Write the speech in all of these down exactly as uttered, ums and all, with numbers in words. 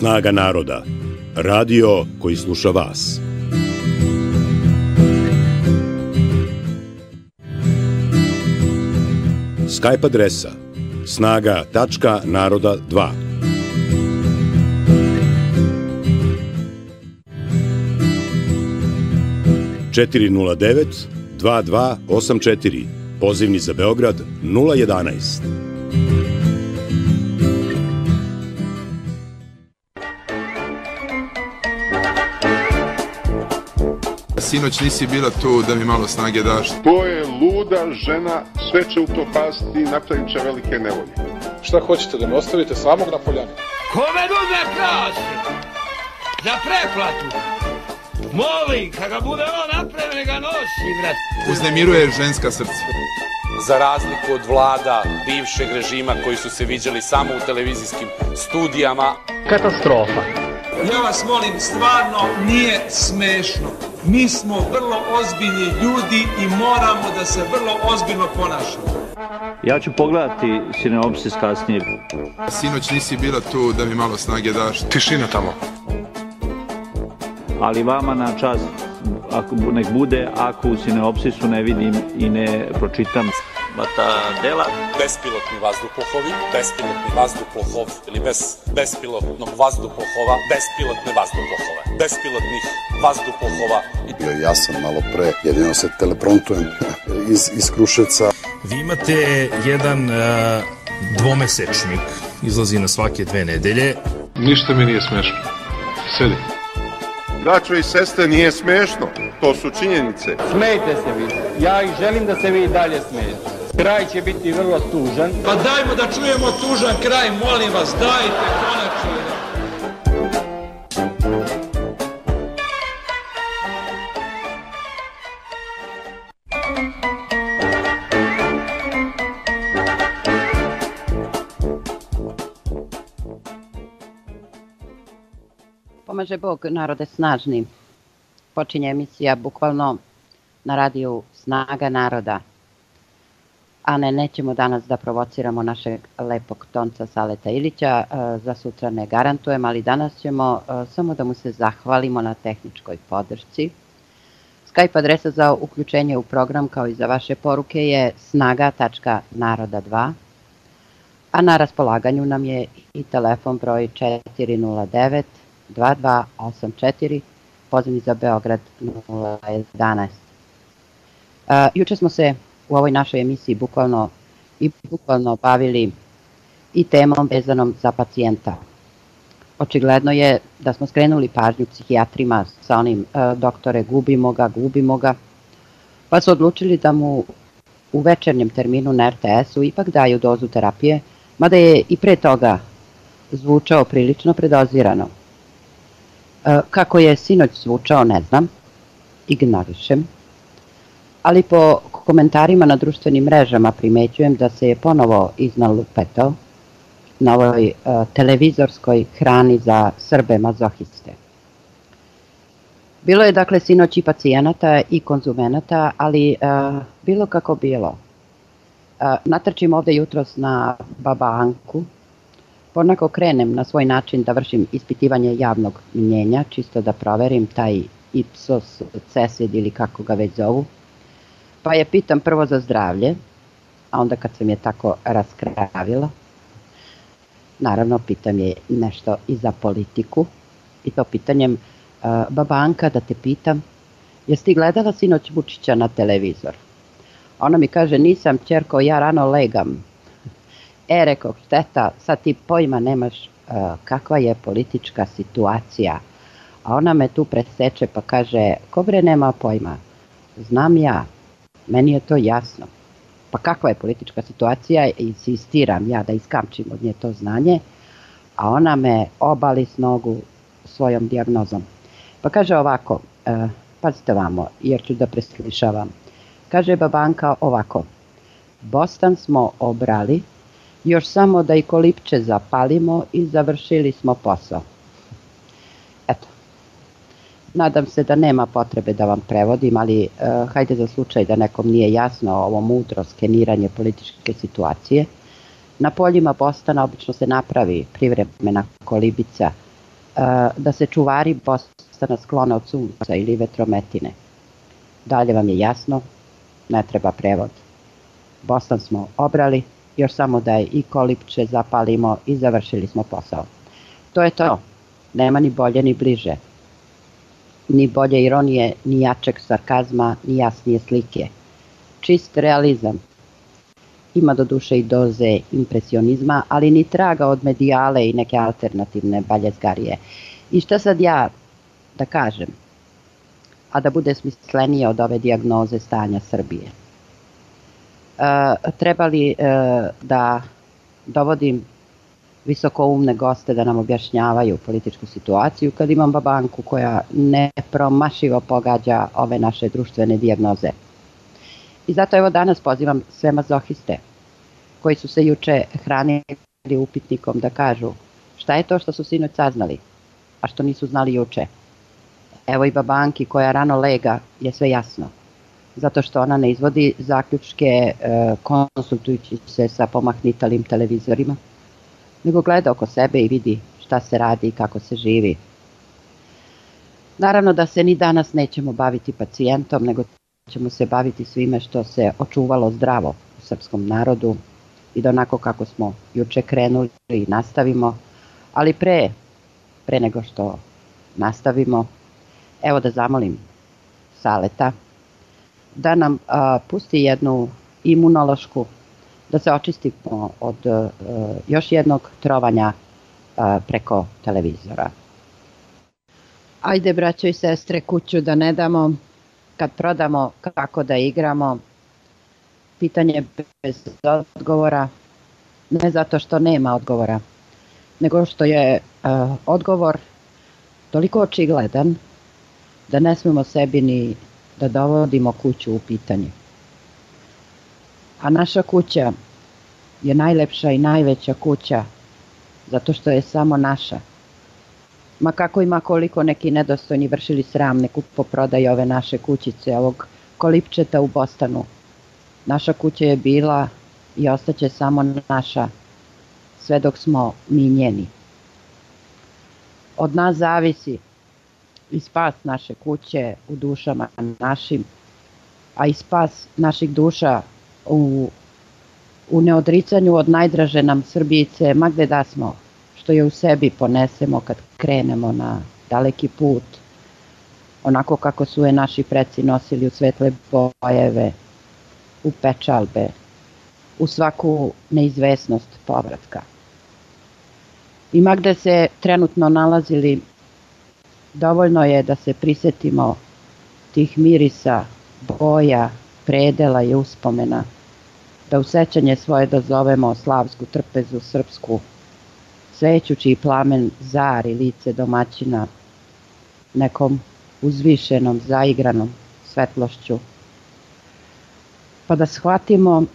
Snaga naroda. Radio koji sluša vas. Skype adresa snaga tačka naroda dva. četiri nula devet dva dva osam četiri. Pozivni za Beograd nula jedanaest. Sinoć nisi bila tu da mi malo snage daš. To je luda žena, sve će upropasti i napravit će velike nevolje. Šta hoćete, da me ostavite samog na poljani? Kome nude krasi? Za preplatu? Molim, kada bude on napravio, ne ga nosi, vrat. Uznemiruje ženska srca. Za razliku od vlada bivšeg režima koji su se viđali samo u televizijskim studijama. Katastrofa. Ja vas molim, stvarno nije smešno. Mi smo vrlo ozbiljni ljudi i moramo da se vrlo ozbiljno ponašamo. Ja ću pogledati Sineopsis kasnije. Sinoć nisi bila tu da mi malo snage daš. Tišina tamo. Ali vama na čast, ako, nek bude, ako u Sineopsisu ne vidim i ne pročitam. Matadela. Bespilotni vazduhoplovi, bespilotni vazduhoplov ili bez bespilotnog vazduhoplova, bespilotne vazduhoplove, bespilotnih vazduhoplova. Bio ja sam malo pre, jedino se telepromptujem iz, iz Kruševca. Vi imate jedan uh, dvomesečnik, izlazi na svake dve nedelje. Ništa mi nije smešno. Sedi. Braćo i sestre, nije smešno, to su činjenice. Smejte se vi, ja ih želim da se vi dalje smijete. Kraj će biti vrlo tužan. Pa dajmo da čujemo tužan kraj, molim vas, dajte konačno. Pomaže Bog, narode snažni. Počinje emisija bukvalno na radiju Snaga naroda. A ne, nećemo danas da provociramo našeg lepog tonca Saleta Ilića, za sutra ne garantujem, ali danas ćemo samo da mu se zahvalimo na tehničkoj podršci. Skype adresa za uključenje u program kao i za vaše poruke je snaga tačka naroda dva, a na raspolaganju nam je i telefon broj četiri nula devet dva dva osam četiri, pozivni za Beograd nula jedanaest. Uh, juče smo se u ovoj našoj emisiji bukvalno i bukvalno bavili i temom vezanom za pacijenta. Očigledno je da smo skrenuli pažnju psihijatrima sa onim uh, doktore gubimo ga, gubimo ga, pa su odlučili da mu u večernjem terminu na er te esu ipak daju dozu terapije, mada je i pre toga zvučao prilično predozirano. Uh, kako je sinoć zvučao ne znam, ignorišem, ali po komentarima na društvenim mrežama primećujem da se je ponovo iznalupetao na ovoj uh, televizorskoj hrani za Srbe mazohiste. Bilo je dakle sinoć i pacijenata i konzumenata, ali uh, bilo kako bilo. Uh, natrčim ovde jutros na baba Anku, ponako krenem na svoj način da vršim ispitivanje javnog mnjenja, čisto da proverim taj Ipsos CESID ili kako ga već zovu. Pa je pitam prvo za zdravlje, a onda kad sam je tako raskravila, naravno pitam je nešto i za politiku. I to pitanjem, uh, baba Anka, da te pitam, jesi ti gledala sinoć Vučića na televizor? Ona mi kaže, nisam ćerko, ja rano legam. E, rekao, šteta, sad ti pojma nemaš uh, kakva je politička situacija. A ona me tu preseče pa kaže, ko bre nema pojma? Znam ja. Meni je to jasno. Pa kakva je politička situacija, insistiram ja da iskamčim od nje to znanje, a ona me obali s nogu svojom dijagnozom. Pa kaže ovako, e, pazite vamo, jer ću da preslišavam. Kaže babanka ovako, Bostan smo obrali, još samo da i kolipče zapalimo i završili smo posao. Eto. Nadam se da nema potrebe da vam prevodim, ali uh, hajde za slučaj da nekom nije jasno ovo mudro skeniranje političke situacije. Na poljima Bostana obično se napravi privremena kolibica da se čuvari Bostana sklone od sunca ili vetrometine. Dalje vam je jasno, ne treba prevod. Bostan smo obrali, još samo da je i kolipče zapalimo i završili smo posao. To je to, nema ni bolje ni bliže. Ni bolje ironije, ni jačeg sarkazma, ni jasnije slike. Čist realizam. Ima do duše i doze impresionizma, ali ni traga od medijale i neke alternativne baljezgarije. I šta sad ja da kažem, a da bude smislenije od ove dijagnoze stanja Srbije? E, treba li e, da dovodim visokoumne goste da nam objašnjavaju političku situaciju kad imam babanku koja nepromašivo pogađa ove naše društvene dijagnoze? I zato evo danas pozivam sve mazohiste koji su se juče hranili upitnikom da kažu šta je to što su sinoć saznali, a što nisu znali juče. Evo i babanki koja rano lega je sve jasno, zato što ona ne izvodi zaključke e, konsultujući se sa pomahnitalim televizorima, nego gleda oko sebe i vidi šta se radi i kako se živi. Naravno da se ni danas nećemo baviti pacijentom, nego ćemo se baviti svime što se očuvalo zdravo u srpskom narodu i da onako kako smo juče krenuli i nastavimo, ali pre, pre nego što nastavimo, evo da zamolim Saleta da nam a, pusti jednu imunološku, da se očistimo od a, još jednog trovanja a, preko televizora. Ajde, braćo i sestre, kuću da ne damo, kad prodamo kako da igramo. Pitanje bez odgovora, ne zato što nema odgovora, nego što je uh, odgovor toliko očigledan da ne smemo sebi ni da dovodimo kuću u pitanje. A naša kuća je najlepša i najveća kuća zato što je samo naša. Ma kako ima koliko neki nedostojni vršili sram ne kupoprodaju ove naše kućice, ovog kolipčeta u Bostanu. Naša kuća je bila i ostaće samo naša, sve dok smo mi njeni. Od nas zavisi i spas naše kuće u dušama našim, a i spas naših duša u, u neodricanju od najdraže nam Srbijice, ma gde da smo, što je u sebi ponesemo kad krenemo na daleki put, onako kako su je naši preci nosili u svetle bojeve, u pečalbe, u svaku neizvesnost povratka. I ma gde se trenutno nalazili, dovoljno je da se prisetimo tih mirisa, boja, predela i uspomena, da u sećanje svoje dozovemo slavsku trpezu srpsku, sveću čiji plamen zari lice domaćina nekom uzvišenom, zaigranom svetlošću, pa da shvatimo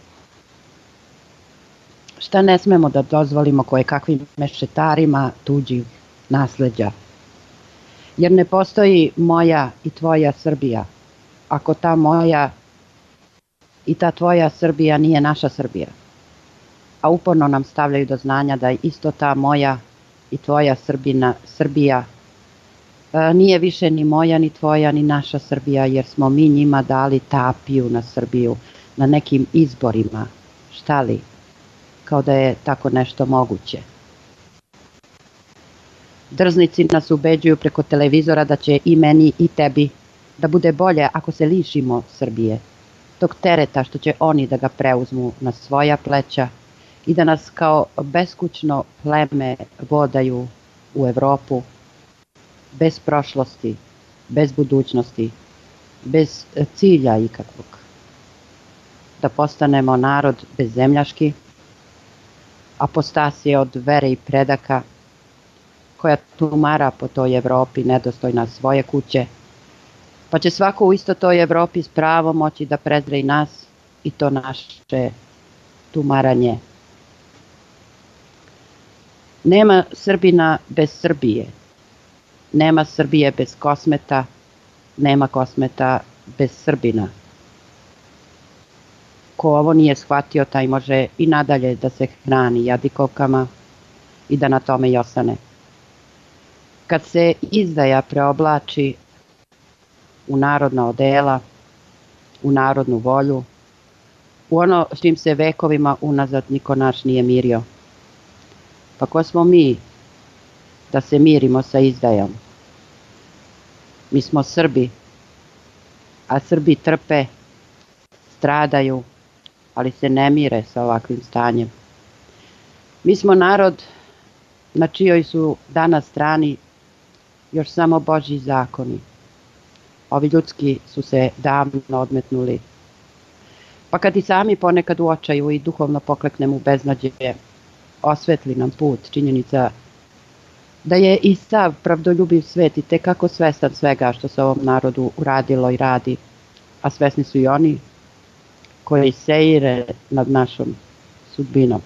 šta ne smemo da dozvolimo koje kakvim mešetarima tuđih nasleđa. Jer ne postoji moja i tvoja Srbija, ako ta moja i ta tvoja Srbija nije naša Srbija. A uporno nam stavljaju do znanja da isto ta moja i tvoja Srbina, Srbija e, nije više ni moja, ni tvoja, ni naša Srbija, jer smo mi njima dali tapiju na Srbiju, na nekim izborima. Šta li? Kao da je tako nešto moguće. Drznici nas ubeđuju preko televizora da će i meni i tebi da bude bolje ako se lišimo Srbije, tog tereta što će oni da ga preuzmu na svoja pleća i da nas kao beskućno pleme vodaju u Evropu, bez prošlosti, bez budućnosti, bez cilja ikakvog. Da postanemo narod bezzemljaški, apostasije od vere i predaka, koja tumara po toj Evropi nedostojna svoje kuće, pa će svako u isto toj Evropi s pravom moći da prezre i nas i to naše tumaranje. Nema Srbina bez Srbije, nema Srbije bez Kosmeta, nema Kosmeta bez Srbina. Ko ovo nije shvatio, taj može i nadalje da se hrani jadikovkama i da na tome i ostane. kad se izdaja preoblači u narodna odela, u narodnu volju, u ono s čim se vekovima unazad niko naš nije mirio. Pa ko smo mi da se mirimo sa izdajom? Mi smo Srbi, a Srbi trpe, stradaju, ali se ne mire sa ovakvim stanjem. Mi smo narod na čijoj su danas strani još samo Božji zakoni. Ovi ljudski su se davno odmetnuli. Pa kad i sami ponekad u očaju i duhovno pokleknemo u beznađe, osvetli nam put činjenica da je i sav pravdoljubiv svet i tekako svestan svega što se ovom narodu uradilo i radi, a svesni su i oni koji seire nad našom sudbinom.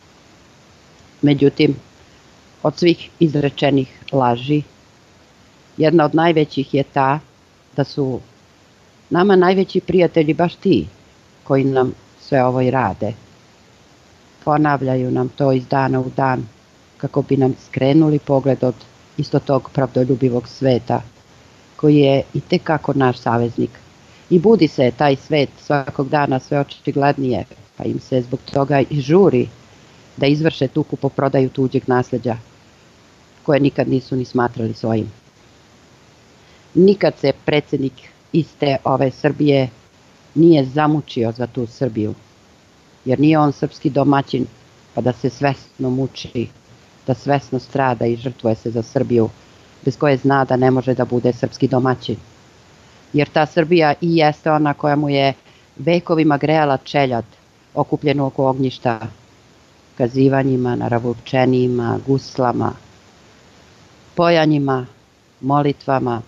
Međutim, od svih izrečenih laži, jedna od najvećih je ta da su nama najveći prijatelji baš ti koji nam sve ovo i rade. Ponavljaju nam to iz dana u dan kako bi nam skrenuli pogled od isto tog pravdoljubivog sveta koji je i tekako naš saveznik. I budi se taj svet svakog dana sve očiglednije, pa im se zbog toga i žuri da izvrše tu kupoprodaju tuđeg nasleđa koje nikad nisu ni smatrali svojim. Nikad se predsjednik iste ove Srbije nije zamučio za tu Srbiju, jer nije on srpski domaćin pa da se svesno muči, da svesno strada i žrtvuje se za Srbiju, bez koje zna da ne može da bude srpski domaćin. Jer ta Srbija i jeste ona koja mu je vekovima grejala čeljad, okupljenu oko ognjišta, kazivanjima, naravučenijima, guslama, pojanjima, molitvama,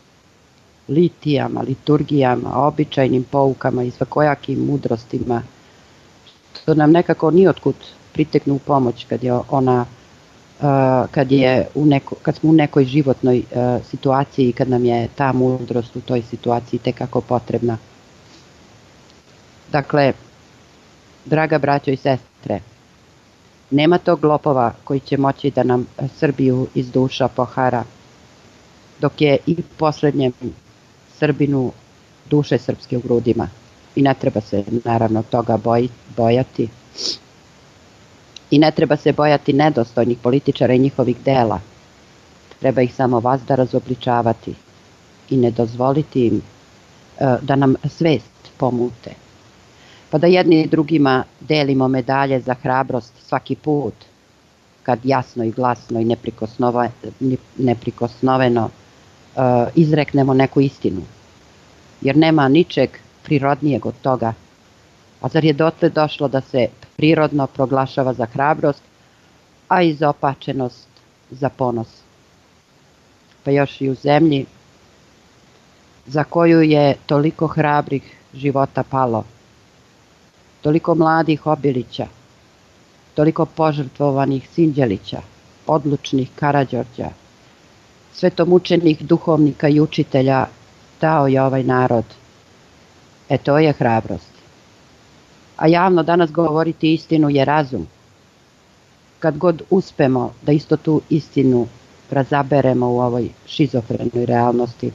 litijama, liturgijama, običajnim poukama i svakojakim mudrostima, što nam nekako nijotkud priteknu u pomoć kad je ona, kad, je u neko, kad smo u nekoj životnoj situaciji i kad nam je ta mudrost u toj situaciji tekako potrebna. Dakle, draga braćo i sestre, nema tog lopova koji će moći da nam Srbiju iz duša pohara, dok je i posljednjem Srbinu duše srpske u grudima. I ne treba se naravno toga bojati. I ne treba se bojati nedostojnih političara i njihovih dela. Treba ih samo vazda razobličavati i ne dozvoliti im da nam svest pomute. Pa da jedni i drugima delimo medalje za hrabrost svaki put, kad jasno i glasno i neprikosnoveno izreknemo neku istinu. Jer nema ničeg prirodnijeg od toga. A zar je dotle došlo da se prirodno proglašava za hrabrost, a izopačenost za ponos? Pa još i u zemlji za koju je toliko hrabrih života palo, toliko mladih Obilića, toliko požrtvovanih Sinđelića, odlučnih Karađorđa, svetomučenih duhovnika i učitelja dao je ovaj narod. E to je hrabrost. A javno danas govoriti istinu je razum. Kad god uspemo da isto tu istinu razaberemo u ovoj šizofrenoj realnosti.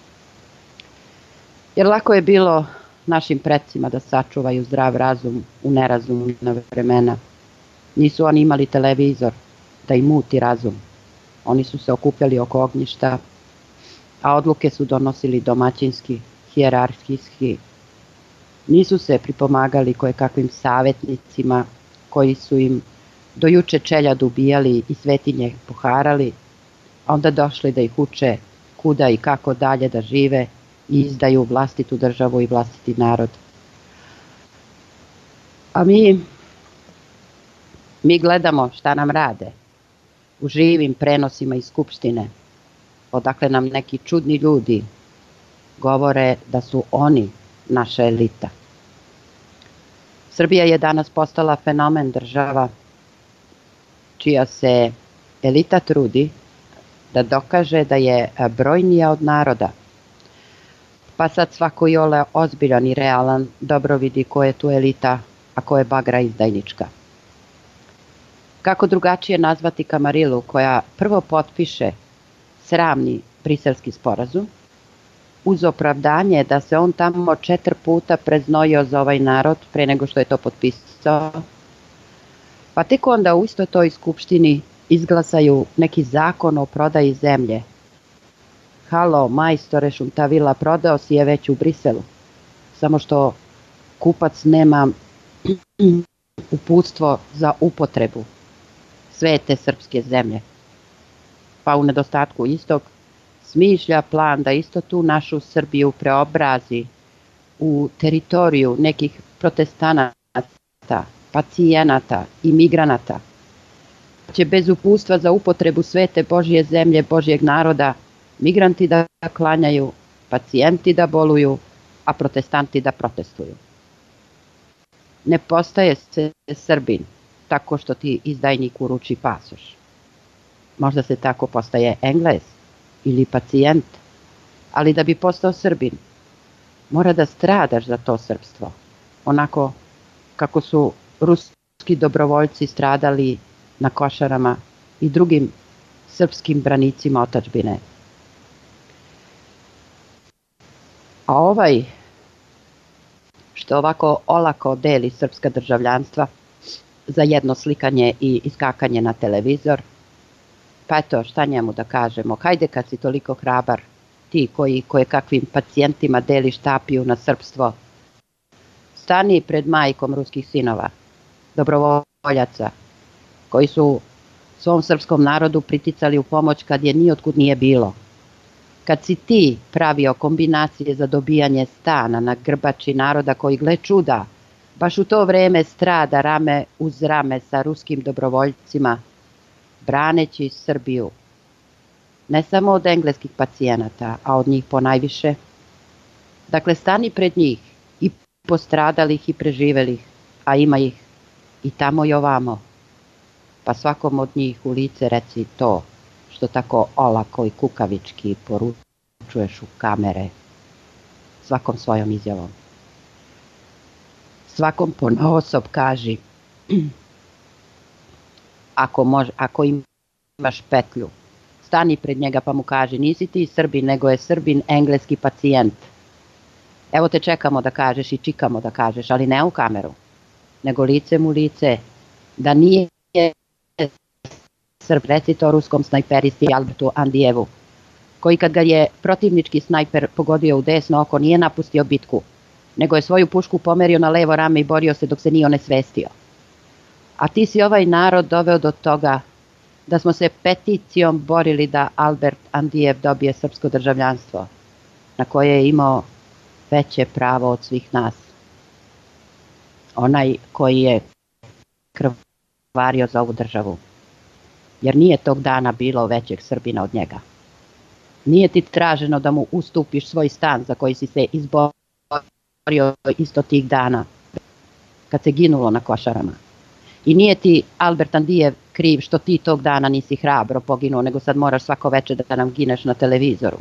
Jer lako je bilo našim predsima da sačuvaju zdrav razum u nerazumna vremena. Nisu oni imali televizor da im muti razum. Oni su se okupljali oko ognjišta, a odluke su donosili domaćinski, hijerarhijski. Nisu se pripomagali kojekakvim savjetnicima koji su im do juče čeljad ubijali i svetinje poharali, a onda došli da ih uče kuda i kako dalje da žive i izdaju vlastitu državu i vlastiti narod. A mi, mi gledamo šta nam rade u živim prenosima iz Skupštine, odakle nam neki čudni ljudi govore da su oni naša elita. Srbija je danas postala fenomen država čija se elita trudi da dokaže da je brojnija od naroda. Pa sad svako iole ozbiljan i realan dobro vidi ko je tu elita, a ko je bagra izdajnička. Kako drugačije nazvati Kamarilu koja prvo potpiše sramni briselski sporazum, uz opravdanje da se on tamo četiri puta preznojio za ovaj narod pre nego što je to potpisao, pa tek onda u istoj toj skupštini izglasaju neki zakon o prodaji zemlje. Halo, majstore, Šuntavila, prodao si je već u Briselu, samo što kupac nema uputstvo za upotrebu svete srpske zemlje. Pa u nedostatku istog smišlja plan da isto tu našu Srbiju preobrazi u teritoriju nekih protestanata, pacijenata i migranata. Će bez uputstva za upotrebu svete Božje zemlje, Božjeg naroda, migranti da klanjaju, pacijenti da boluju, a protestanti da protestuju. Ne postaje se Srbin tako što ti izdajnik uruči pasoš. Možda se tako postaje Englez ili pacijent, ali da bi postao Srbin, mora da stradaš za to srpstvo, onako kako su ruski dobrovoljci stradali na Košarama i drugim srpskim branicima otadžbine. A ovaj što ovako olako deli srpska državljanstva za jedno slikanje i iskakanje na televizor, pa eto, šta njemu da kažemo, hajde kad si toliko hrabar, ti koji koje kakvim pacijentima deliš tapiju na srpstvo, stani pred majkom ruskih sinova, dobrovoljaca, koji su svom srpskom narodu priticali u pomoć kad je nijotkud nije bilo. Kad si ti pravio kombinacije za dobijanje stana na grbači naroda koji, gle čuda, baš u to vreme strada rame uz rame sa ruskim dobrovoljcima, braneći Srbiju, ne samo od engleskih pacijenata, a od njih ponajviše. Dakle, stani pred njih i postradalih i preživelih, a ima ih i tamo i ovamo, pa svakom od njih u lice reci to što tako olako i kukavički poručuješ u kamere, svakom svojom izjavom. Svakom ponaosob kaži, ako, mož, ako imaš petlju, stani pred njega pa mu kaži, nisi ti Srbin, nego je Srbin engleski pacijent. Evo te čekamo da kažeš i čikamo da kažeš, ali ne u kameru, nego licem u lice, da nije Srb, reci to ruskom snajperisti Albertu Andijevu, koji kad ga je protivnički snajper pogodio u desno oko nije napustio bitku, nego je svoju pušku pomerio na levo rame i borio se dok se nije onesvestio. A ti si ovaj narod doveo do toga da smo se peticijom borili da Albert Andijev dobije srpsko državljanstvo, na koje je imao veće pravo od svih nas. Onaj koji je krvario za ovu državu. Jer nije tog dana bilo većeg Srbina od njega. Nije ti traženo da mu ustupiš svoj stan za koji si se izborio isto tih dana, kad se ginulo na Košarama. I nije ti Albert Andijev kriv što ti tog dana nisi hrabro poginuo, nego sad moraš svako večer da nam gineš na televizoru.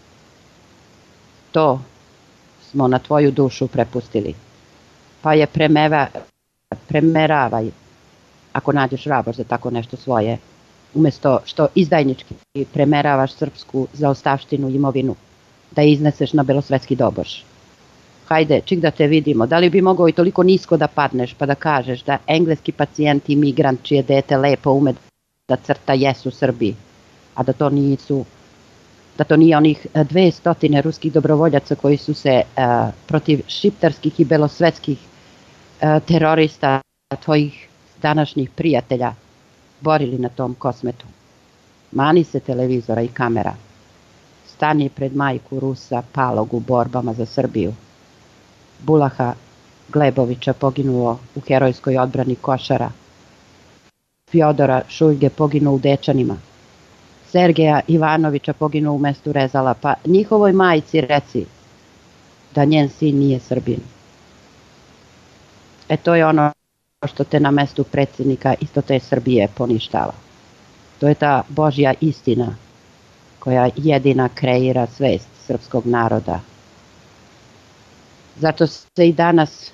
To smo na tvoju dušu prepustili. Pa je premeva, premeravaj, ako nađeš hrabrost za tako nešto svoje, umjesto što izdajnički premeravaš srpsku zaostavštinu i imovinu, da je izneseš na belosvetski dobož. Hajde, čik da te vidimo, da li bi mogao i toliko nisko da padneš pa da kažeš da engleski pacijent i migrant čije dete lepo ume da crta jesu Srbi, a da to nisu, da to nije onih dve stotine ruskih dobrovoljaca koji su se uh, protiv šiptarskih i belosvetskih uh, terorista, tvojih današnjih prijatelja, borili na tom kosmetu. Mani se televizora i kamera. Stani pred majku Rusa palog u borbama za Srbiju. Bulaha Glebovića poginuo u herojskoj odbrani Košara. Fjodora Šuljge poginuo u Dečanima. Sergeja Ivanovića poginuo u mestu Rezala. Pa njihovoj majci reci da njen sin nije Srbin. E to je ono što te na mestu predsjednika isto te Srbije poništava. To je ta Božja istina koja jedina kreira svest srpskog naroda. Zato se i danas,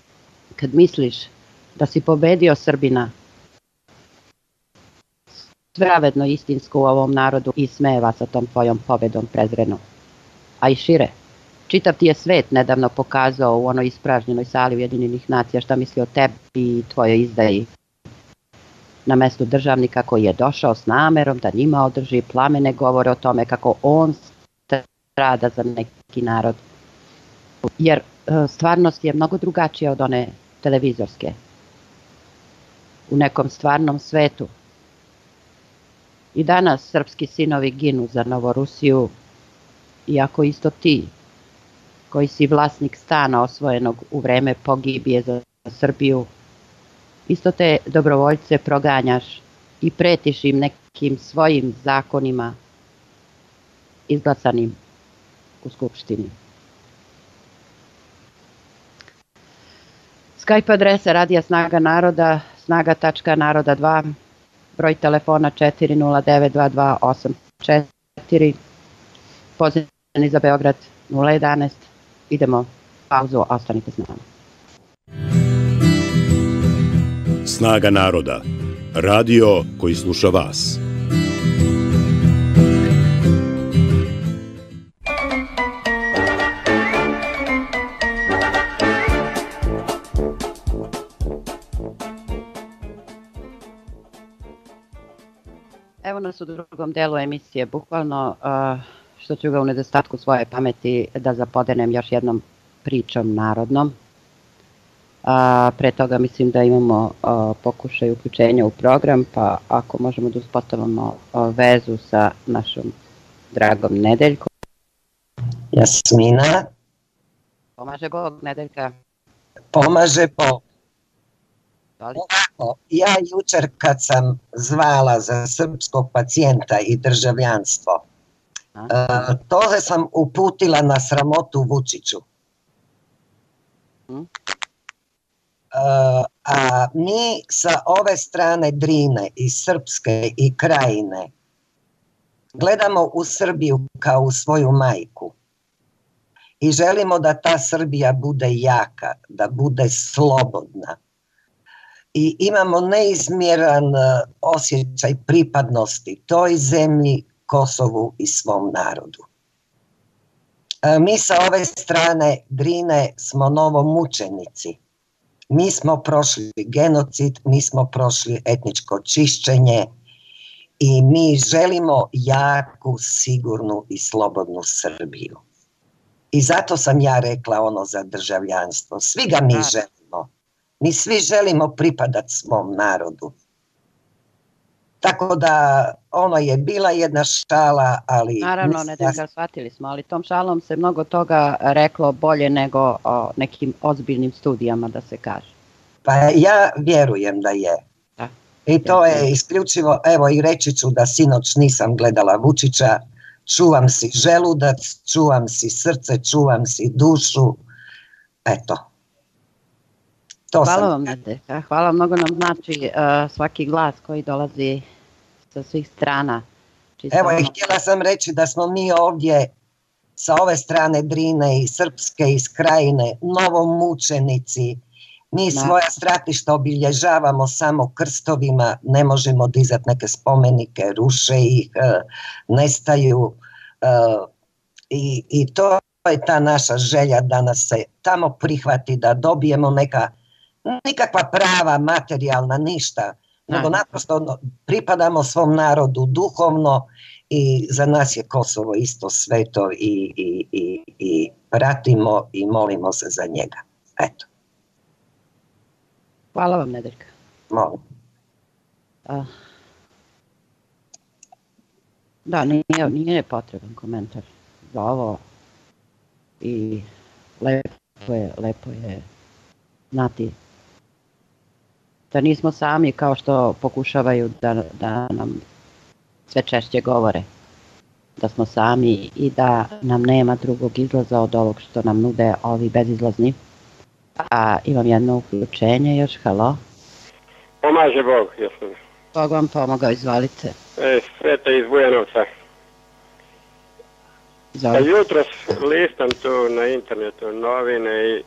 kad misliš da si pobedio Srbina, pravedno istinsko u ovom narodu i smeva sa tom tvojom pobedom prezreno. A i šire. Čitav ti je svet nedavno pokazao u onoj ispražnjenoj sali Ujedinjenih nacija šta misli o tebi i tvojoj izdaji na mestu državnika koji je došao s namerom da njima održi plamene govore o tome kako on strada za neki narod. Jer stvarnost je mnogo drugačija od one televizorske. U nekom stvarnom svetu. I danas srpski sinovi ginu za Novorusiju, iako isto ti, koji si vlasnik stana osvojenog u vreme pogibije za Srbiju, isto te dobrovoljce proganjaš i pretiš im nekim svojim zakonima izglasanim u Skupštini. Skype adresa Radija Snaga Naroda, snaga tačka naroda dva, broj telefona četiri nula devet dva dva osam četiri, pozivni za Beograd nula jedanaest. Idemo pauzu, ostanite s nama. Snaga naroda. Radio koji sluša vas. Evo nas u drugom delu emisije, bukvalno što ću ga u nedostatku svoje pameti da zapodenem još jednom pričom narodnom. A, pre toga mislim da imamo a, pokušaj uključenja u program, pa ako možemo da uspostavimo a, vezu sa našom dragom Nedeljkom. Jasmina. Pomaže Bog, Nedeljka. Pomaže Bog. Ovako, ja jučer kad sam zvala za srpskog pacijenta i državljanstvo, a, to sam uputila na sramotu Vučiću. Hmm? A mi sa ove strane Drine i Srpske i Krajine gledamo u Srbiju kao u svoju majku i želimo da ta Srbija bude jaka, da bude slobodna i imamo neizmjeran osjećaj pripadnosti toj zemlji, Kosovu i svom narodu. Mi sa ove strane Drine smo novomučenici. Mi smo prošli genocid, mi smo prošli etničko čišćenje i mi želimo jaku, sigurnu i slobodnu Srbiju. I zato sam ja rekla ono za državljanstvo. Svi ga mi želimo. Mi svi želimo pripadati svom narodu. Tako da ono je bila jedna šala, ali... Naravno, Nedeljka, shvatili smo, ali tom šalom se mnogo toga reklo bolje nego o nekim ozbiljnim studijama, da se kaže. Pa ja vjerujem da je. Da. I to je isključivo, evo i reći ću da sinoć nisam gledala Vučića, čuvam si želudac, čuvam si srce, čuvam si dušu, eto. To Hvala sam... vam, Nedeljka, hvala, mnogo nam znači uh, svaki glas koji dolazi sa svih strana. Čisto Evo, ono... i htjela sam reći da smo mi ovdje sa ove strane Drine i Srpske iz Krajine novomučenici. Mi da. Svoja stratišta obilježavamo samo krstovima, ne možemo dizati neke spomenike, ruše ih, nestaju. Uh, i, I to je ta naša želja da nas se tamo prihvati, da dobijemo neka nikakva prava, materijalna, ništa, nego naprosto pripadamo svom narodu duhovno i za nas je Kosovo isto sveto i, i, i, i pratimo i molimo se za njega. Eto. Hvala vam, Nedeljka. Molim. Uh, da, nije, nije potreban komentar za ovo i lepo je, lepo je znati da nismo sami kao što pokušavaju da, da nam sve češće govore, da smo sami i da nam nema drugog izlaza od ovog što nam nude ovi bezizlazni. A imam jedno uključenje još, halo. Pomaže Bog, jesam. Bog vam pomogao, izvolite. E, Sveta iz Bujanovca. Izvolite. Pa jutros listam tu na internetu novine i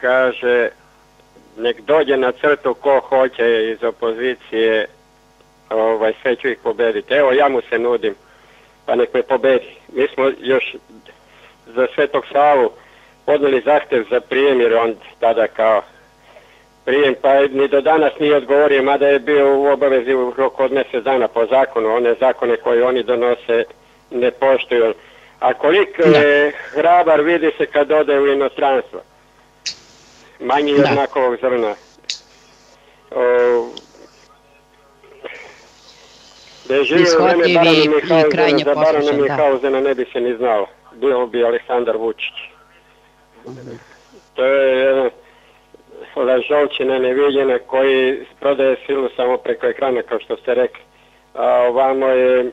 kaže nek dođe na crtu ko hoće iz opozicije, ovaj, sve ću ih pobediti. Evo, ja mu se nudim, pa nek me pobedi. Mi smo još za Svetog Savu podneli zahtev za prijem, jer on tada kao prijem, pa ni do danas nije odgovorio, mada je bio u obavezi u roku od mjesec dana po zakonu. One zakone koje oni donose ne poštuju. A koliko je hrabar vidi se kad ode u inostranstvo. Manji od makovog zrna. O, da je živio u vreme Barana Mihauzena, za Barana Mihauzena ne bi se ni znalo. Bio bi Aleksandar Vučić. To je jedan lažovčina neviđena koji prodaje silu samo preko ekrana, kao što ste rekli. A ovamo je...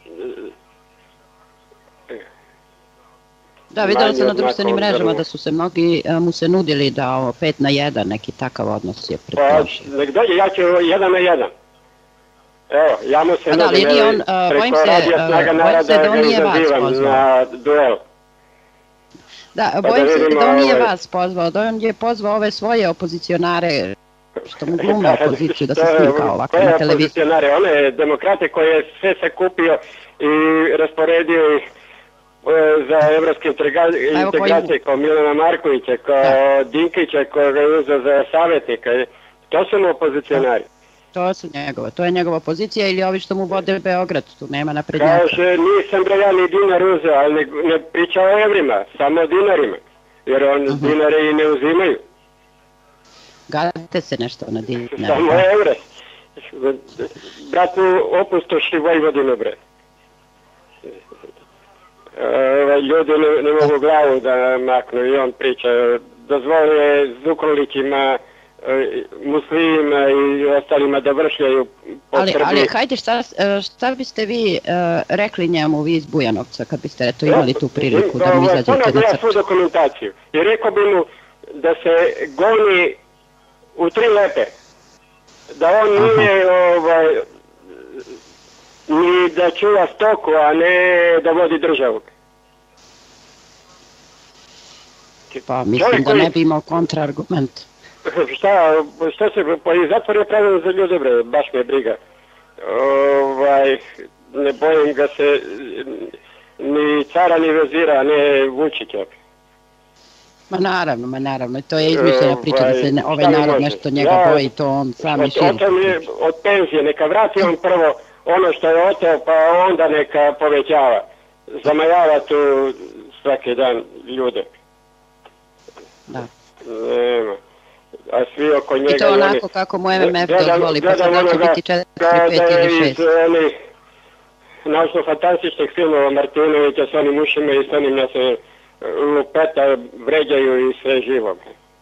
Da, vidjela sam na društvenim mrežama da su se mnogi mu se nudili da ovo pet na jedan, neki takav odnos je predložio. Pa, nek dođe, ja ću jedan na jedan. Evo, ja mu se nudim, preko radija Snaga Naroda ga izazivam na duel. Da, bojim se da on nije vas pozvao, da on je pozvao ove svoje opozicionare, što mu glume opoziciju, da se snimka ovako na televiziji. Opozicionare, one demokrate koje sve se kupio i rasporedio ih za evropske integracije, kao Milana Markovića, kao Dinkića, koja ga je uzeo za savjetnika. To su mu opozicionari. To su njegove, to je njegova pozicija ili ovi što mu vode Beograd, tu nema naprednjaka. Kaže, nisam bre ja ni dinar uzeo, ali ne, ne priča o evrima, samo o dinarima, jer on uh-huh. dinare i ne uzimaju. Gadite se nešto na dinare. Samo evre. Brat mu opustoši Vojvodinu, bre. E, ljudi ne, ne mogu glavu da maknu i on priča. Dozvolio Zukorlićima, muslimima i ostalima da vršljaju po ali, Srbiji. Ali hajde, šta, šta biste vi uh, rekli njemu vi iz Bujanovca kad biste eto, imali tu priliku da mu izađete na crtu? Ja svu dokumentaciju i rekao bi mu da se goni u tri lepe. Da on Aha. nije ovaj, ni da čuva stoku, a ne da vodi državu. Pa mislim da ne bi imao kontraargument. Šta, šta se, pa i zatvor je pravilo za ljude, bre, baš me briga. Ovaj, ne bojim ga se ni cara ni vezira, ne Vučića. Ma naravno, ma naravno, to je izmišljena priča da se ne, ovaj narod nešto njega boji, to on sam i širi. Od penzije, neka vrati on prvo ono što je oteo, pa onda neka povećava. Zamajava tu svaki dan ljude. Da. Nema. A svi oko njega... I to onako oni, kako mu M M F dozvoli, pa sad da će biti četiri, pet ili šest. Onih naučno-fantastičnih filmova Martinovića s onim ušima i s onim nas lupeta vređaju i sve živo.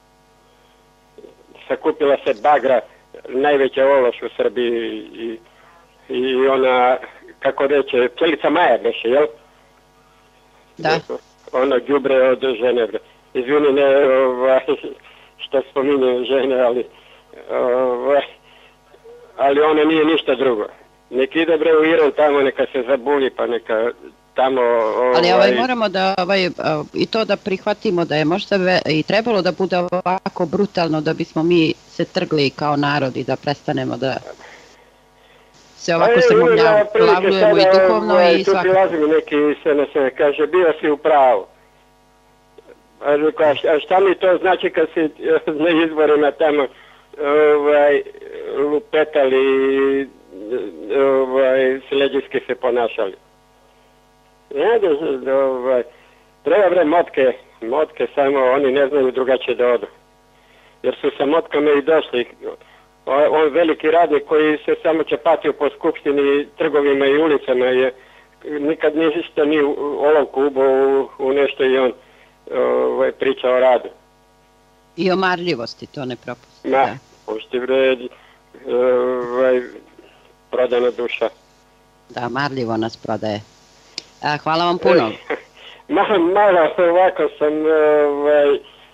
Sakupila se bagra, najveća ološ u Srbiji i, i ona, kako reče, pčelica Maja beše, jel? Da. Ono đubre od žene. Izvini, ne, ovaj, što spominje žene, ali ovaj, ali ona nije ništa drugo. Nek ide bre u Iran tamo, neka se zabuli, pa neka tamo... Ovaj... Ali ovaj, moramo da, ovaj, i to da prihvatimo da je možda ve, i trebalo da bude ovako brutalno da bismo mi se trgli kao narod i da prestanemo da se ovako srmovljavljujemo i duhovno ovaj, i svakako. Tu prilazi mi neki se na sve, kaže, bio si u pravu. A, a šta mi to znači kad si na izborima tamo ovaj, lupetali i ovaj, sleđiski se ponašali? Ne, da, da, ovaj, treba bre motke, motke samo, oni ne znaju drugačije da odu. Jer su sa motkama i došli. On veliki radnik koji se samo čepatio po skupštini, trgovima i ulicama je nikad ništa ni olovku ubao u, u nešto i on ovaj, priča o radu. I o marljivosti, to ne propusti. Ma, pušti bre, ovaj, prodana duša. Da, marljivo nas prodaje. A, hvala vam puno. Ma, malo ovako sam, ovaj,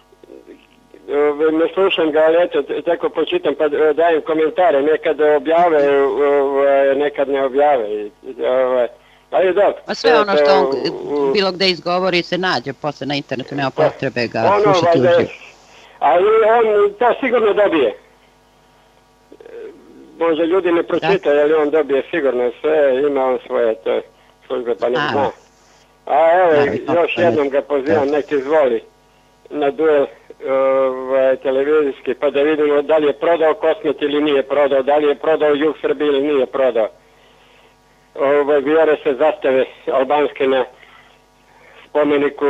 ne slušam ga, ali eto, tako počitam pa dajem komentare, nekad objave, ovaj, nekad ne objave. Ovaj, ali dobro. A sve ono što on bilo gde izgovori se nađe posle na internetu, nema potrebe ga ono, slušati uživo. Ali on to sigurno dobije. možda ljudi ne pročitaju, ali on dobije sigurno sve, ima on svoje to službe, pa ne zna. A evo, još jednom ga pozivam, nek izvoli na duel ovaj, televizijski, pa da vidimo da li je prodao Kosmet ili nije prodao, da li je prodao Jug Srbije ili nije prodao. Ovaj, vijore se zastave albanske na spomeniku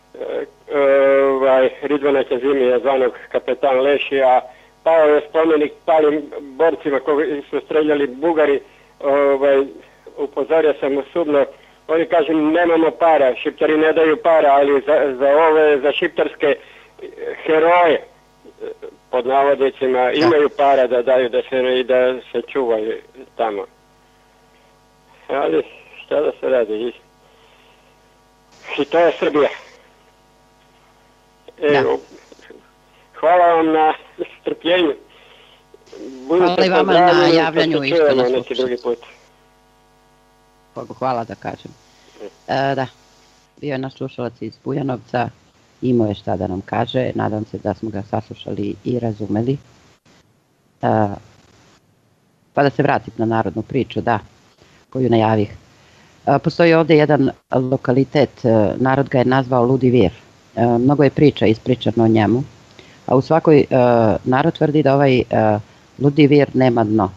ovaj, Ridvana Ćazimija, zvanog kapetan Lešija, pao je spomenik palim borcima koji su streljali Bugari, ovaj, upozorio sam osobno, oni kažu nemamo para, Šiptari ne daju para, ali za, za ove, za šiptarske heroje, pod navodnicima, imaju para da daju da se, i da se čuvaju tamo. Ali šta da se radi? I to je Srbija. Evo, hvala vam na strpljenju. Hvala i vama na javljanju i što nas neki drugi put. Hvala da kažem. E, da, bio je naš slušalac iz Bujanovca, imao je šta da nam kaže, nadam se da smo ga saslušali i razumeli. E, pa da se vratim na narodnu priču, da, koju najavih. E, postoji ovdje jedan lokalitet, e, narod ga je nazvao Ludi Vir. E, mnogo je priča ispričano o njemu, a u svakoj e, narod tvrdi da ovaj e, Ludi Vir nema dno.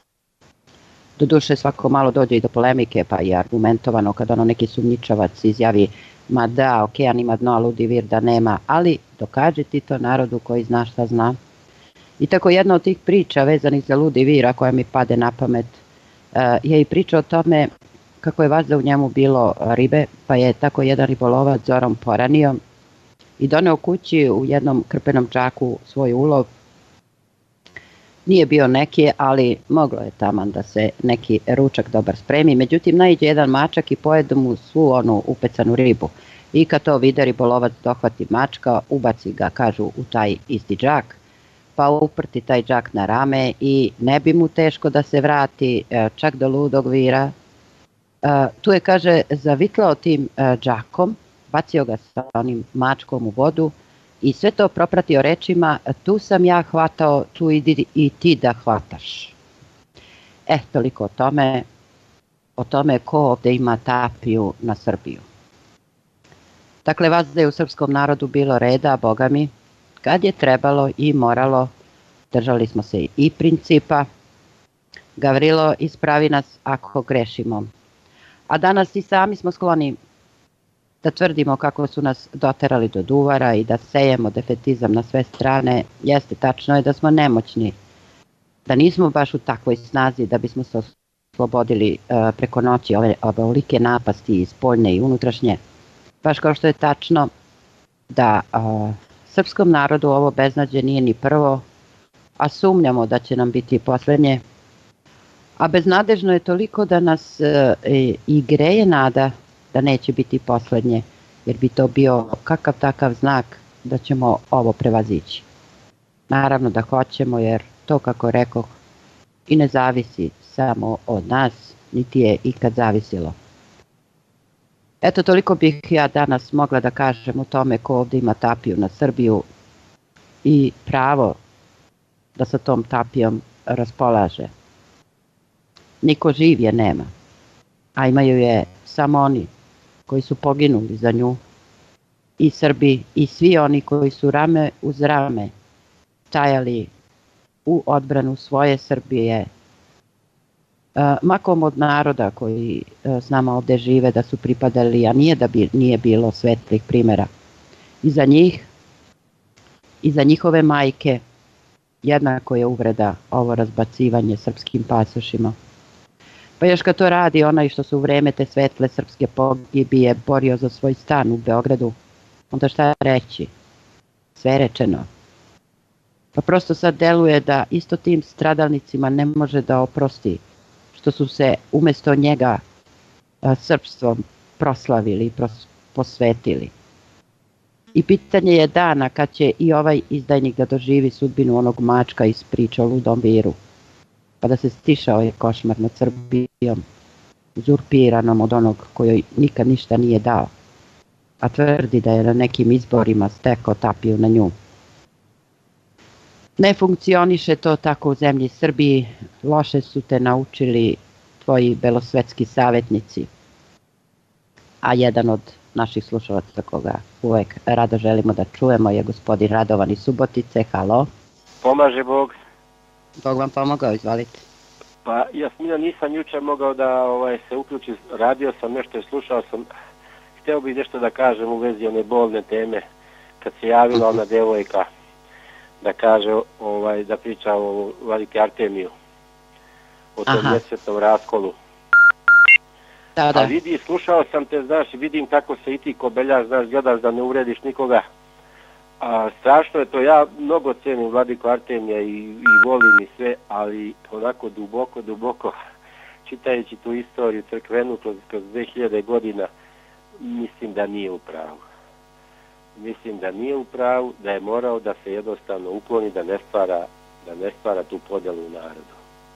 Doduše svako malo dođe i do polemike, pa i argumentovano kad ono neki sumnjičavac izjavi ma da, okean ima dno, a Ludi Vir da nema, ali dokaži ti to narodu koji zna šta zna. I tako jedna od tih priča vezanih za Ludi Vira koja mi pade na pamet je i priča o tome kako je vazda u njemu bilo ribe, pa je tako jedan ribolovac zorom poranio i doneo kući u jednom krpenom džaku svoj ulov. Nije bio neki, ali moglo je taman da se neki ručak dobar spremi. Međutim, naiđe jedan mačak i pojede mu svu onu upecanu ribu. I kad to vide, ribolovac dohvati mačka, ubaci ga, kažu, u taj isti džak, pa uprti taj džak na rame i ne bi mu teško da se vrati čak do Ludog Vira. Tu je, kaže, zavitlao tim džakom, bacio ga sa onim mačkom u vodu, i sve to propratio rečima, tu sam ja hvatao, tu idi i ti da hvataš. E, toliko o tome, o tome ko ovdje ima tapiju na Srbiju. Dakle, vazda je u srpskom narodu bilo reda, boga mi, kad je trebalo i moralo, držali smo se i principa. Gavrilo, ispravi nas ako grešimo. A danas i sami smo skloni da tvrdimo kako su nas doterali do duvara i da sejemo defetizam na sve strane. Jeste, tačno je da smo nemoćni, da nismo baš u takvoj snazi da bismo se oslobodili uh, preko noći ove ovolike napasti, spoljne i unutrašnje. Baš kao što je tačno da uh, srpskom narodu ovo beznađe nije ni prvo, a sumnjamo da će nam biti poslednje. A beznadežno je toliko da nas uh, i greje nada da neće biti poslednje, jer bi to bio kakav takav znak da ćemo ovo prevazići. Naravno da hoćemo, jer to, kako rekoh, i ne zavisi samo od nas, niti je ikad zavisilo. Eto, toliko bih ja danas mogla da kažem o tome ko ovdje ima tapiju na Srbiju i pravo da sa tom tapijom raspolaže. Niko živ je nema, a imaju je samo oni koji su poginuli za nju, i Srbi i svi oni koji su rame uz rame stajali u odbranu svoje Srbije. Makom od naroda koji s nama ovdje žive da su pripadali, a nije da bi, nije bilo svetlih primjera. I za njih, i za njihove majke, jednako je uvreda ovo razbacivanje srpskim pasošima. Pa još kad to radi onaj što su u vreme te svetle srpske pogibije borio za svoj stan u Beogradu, onda šta reći? Sve rečeno. Pa prosto sad deluje da isto tim stradalnicima ne može da oprosti što su se umjesto njega a, srpstvom proslavili i pros, posvetili. I pitanje je dana kad će i ovaj izdajnik da doživi sudbinu onog mačka iz priče o Ludom Viru, pa da se stiša ovaj košmar nad Srbijom, uzurpiranom od onog kojoj nikad ništa nije dao, a tvrdi da je na nekim izborima stekao tapiju na nju. Ne funkcioniše to tako u zemlji Srbiji, loše su te naučili tvoji belosvetski savjetnici. A jedan od naših slušalaca koga uvek rado želimo da čujemo je gospodin Radovan iz Subotice. Halo. Pomaže Bog. Bog vam pomogao, izvolite. Pa Jasmina, nisam jučer mogao da ovaj, se uključim, radio sam nešto i slušao sam. Hteo bih nešto da kažem u vezi one bolne teme. Kad se javila ona devojka da kaže, ovaj, da priča o Vladike Artemiju, o tom nesretnom raskolu. Da, da. A vidi, slušao sam te, znaš, vidim kako se i ti kobeljaš, znaš, gledaš da ne uvrediš nikoga. A, strašno je to, ja mnogo cenim Vladiku Artemija i, i volim i sve, ali onako duboko, duboko, čitajući tu istoriju crkvenu kroz, kroz dve hiljade godina, mislim da nije u pravu. Mislim da nije u pravu, da je morao da se jednostavno ukloni, da ne stvara, da ne stvara tu podjelu u narodu.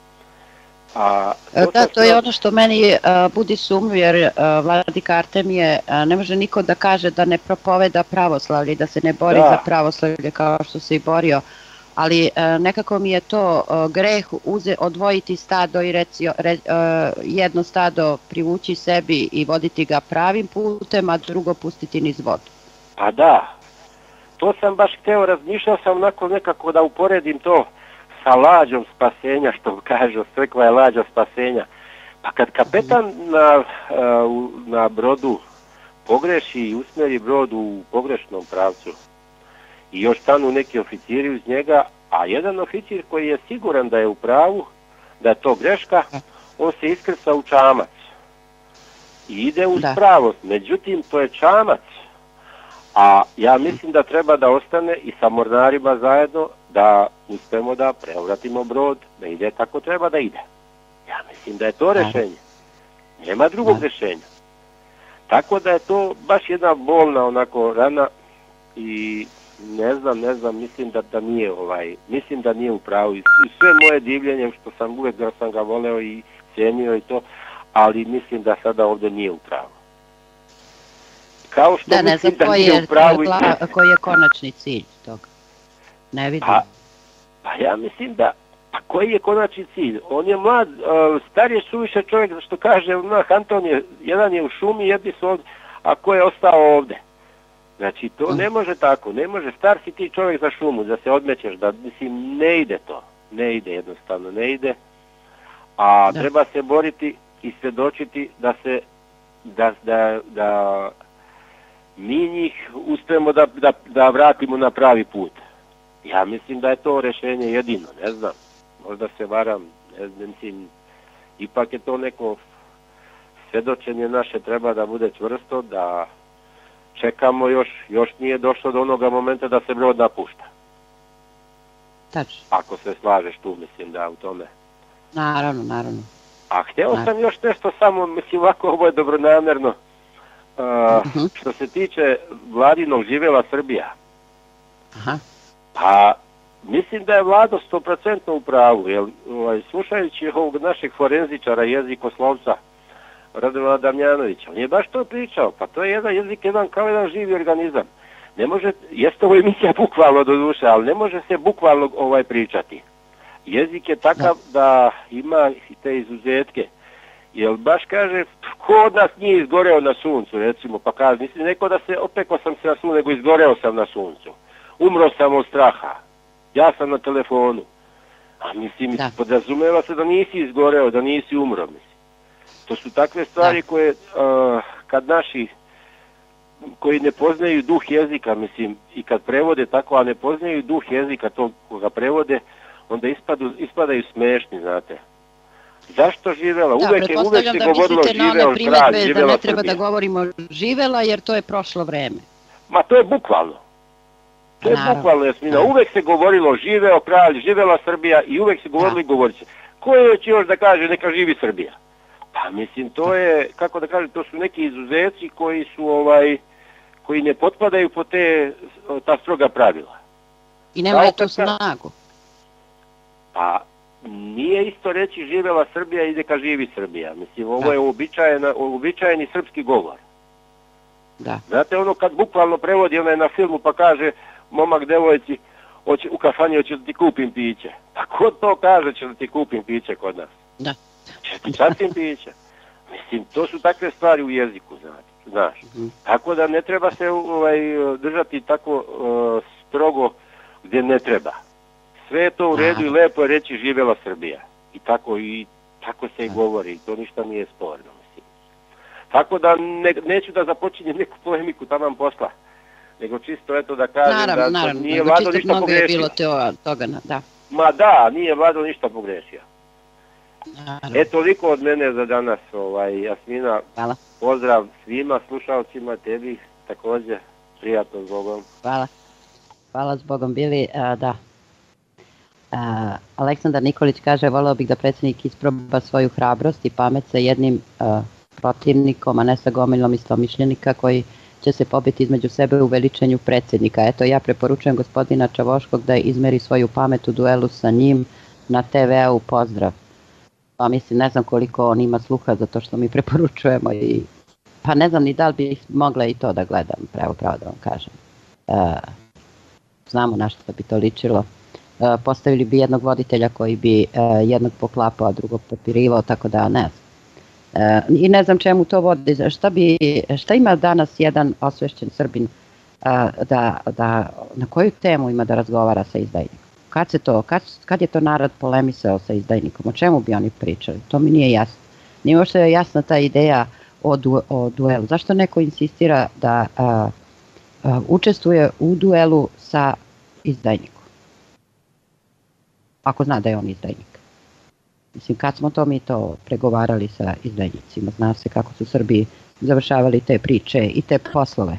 A, da, to je ono što meni uh, budi sumnju, jer uh, Vladika Artemije uh, ne može niko da kaže da ne propoveda pravoslavlje, da se ne bori da. za pravoslavlje kao što se i borio, ali uh, nekako mi je to uh, greh uze, odvojiti stado i reci, re, uh, jedno stado privući sebi i voditi ga pravim putem, a drugo pustiti niz vodu. Pa da, to sam baš hteo, razmišljao sam onako nekako da uporedim to sa lađom spasenja, što kažu, crkva je lađa spasenja. Pa kad kapetan na, na brodu pogreši i usmeri brod u pogrešnom pravcu i još stanu neki oficiri uz njega, a jedan oficir koji je siguran da je u pravu, da je to greška, on se iskrca u čamac i ide uz pravost. Međutim, to je čamac. A ja mislim da treba da ostane i sa mornarima zajedno da uspemo da preobratimo brod, da ide kako treba da ide. Ja mislim da je to rešenje. Nema drugog rešenja. Tako da je to baš jedna bolna onako rana i ne znam, ne znam, mislim da, da nije ovaj, mislim da nije u pravu. I sve moje divljenje što sam uvek da sam ga voleo i cijenio i to, ali mislim da sada ovdje nije u pravu. Kao što da, ne znam koji je, koji je konačni cilj toga. Ne vidim. Pa, pa ja mislim da, pa koji je konačni cilj? On je mlad, uh, star je suviše čovjek, što kaže, nah, Anton je, jedan je u šumi, jedni su ovdje, a ko je ostao ovdje? Znači, to ne može tako, ne može, star si ti čovjek za šumu, da se odmećeš, da, mislim, ne ide to, ne ide jednostavno, ne ide, a da. Treba se boriti i svjedočiti da se, da, da, da mi njih uspijemo da, da, da vratimo na pravi put. Ja mislim da je to rješenje jedino, ne znam, možda se varam, ne znam, mislim, ipak je to neko svjedočenje naše treba da bude čvrsto, da čekamo još, još nije došlo do onoga momenta da se brod napušta. Tačno. Ako se slažeš tu, mislim da u tome. Naravno, naravno. A htio sam još nešto samo, mislim, ovako ovo je dobronamjerno, uh, uh-huh. što se tiče Vladinog živjela Srbija. Aha. Pa, mislim da je Vlado sto posto u pravu, jer ovaj, slušajući ovog našeg forenzičara, jezikoslovca, Radovana Damjanovića, on je baš to pričao, pa to je jedan jezik, jedan kao jedan živi organizam. Ne može, jeste ovo emisija bukvalno do duše, ali ne može se bukvalno ovaj pričati. Jezik je takav da, da ima i te izuzetke, jer baš kaže, ko od nas nije izgoreo na suncu, recimo, pa kaže, mislim, neko da se, opekao sam se na suncu, nego izgoreo sam na suncu. Umro sam od straha, ja sam na telefonu, a mislim, da. podrazumeva se da nisi izgoreo, da nisi umro, mislim. To su takve stvari da. koje, uh, kad naši, koji ne poznaju duh jezika, mislim, i kad prevode tako, a ne poznaju duh jezika, to koga prevode, onda ispadu, ispadaju smešni, znate. Zašto živela? Da, uvek je, uvek se govorilo živeo kralj, živela da ne treba Srbija. Da govorimo živela, jer to je prošlo vreme. Ma to je bukvalno. To je Naravno. bukvalno, Jasmina. Uvek se govorilo živeo kralj, živela Srbija i uvek se govorili govorit će. Ko je će još da kaže neka živi Srbija? Pa mislim, to je, kako da kažem, to su neki izuzeci koji su, ovaj, koji ne potpadaju po te, ta stroga pravila. I nemaju tu snagu. Pa, nije isto reći živela Srbija i neka živi Srbija. Mislim, ovo je uobičajeni srpski govor. Da. Znate, ono kad bukvalno prevodi onaj na filmu pa kaže momak devojci, hoće, u kafani hoće da ti kupim piće. Pa ko to kaže će da ti kupim piće kod nas? Da. Će ti častim piće. Mislim, to su takve stvari u jeziku, znači, znaš. Mm. Tako da ne treba se ovaj, držati tako uh, strogo gdje ne treba. Sve je to u redu i lepo je reći živjela Srbija. I tako, i, tako se i govori, to ništa nije sporno, mislim. Tako da ne, neću da započinjem neku polemiku tamo posla, nego čisto eto da kažem naravno, da, naravno, da nije Vlado ništa pogrešio. Je bilo teo, toga, da. Ma da, nije Vlado ništa pogrešio. Naravno. E toliko od mene za danas, ovaj, Jasmina. Hvala. Pozdrav svima slušalcima, tebi također, prijatno s Bogom. Hvala. Hvala s Bogom bili, uh, da. Uh, Aleksandar Nikolić kaže, voleo bih da predsjednik isproba svoju hrabrost i pamet sa jednim uh, protivnikom, a ne sa gomilom istomišljenika koji će se pobiti između sebe u veličenju predsjednika. Eto, ja preporučujem gospodina Čavoškog da izmeri svoju pamet u duelu sa njim na te ve-u. Pozdrav. Pa mislim, ne znam koliko on ima sluha za to što mi preporučujemo i pa ne znam ni da li bi mogla i to da gledam, pravo pravo da vam kažem. Uh, znamo na što bi to ličilo. Uh, postavili bi jednog voditelja koji bi uh, jednog poklapao, a drugog papirivao, tako da ne znam. Uh, I ne znam čemu to vodi. Šta, bi, šta ima danas jedan osvešćen Srbin uh, da, da, na koju temu ima da razgovara sa izdajnikom? Kad, se to, kad, kad je to narod polemisao sa izdajnikom? O čemu bi oni pričali? To mi nije jasno. Nije možda je jasna ta ideja o, du, o duelu. Zašto neko insistira da a, a, učestvuje u duelu sa izdajnikom? Ako zna da je on izdajnik. Mislim, kad smo to mi to pregovarali sa izdajnicima, zna se kako su Srbi završavali te priče i te poslove.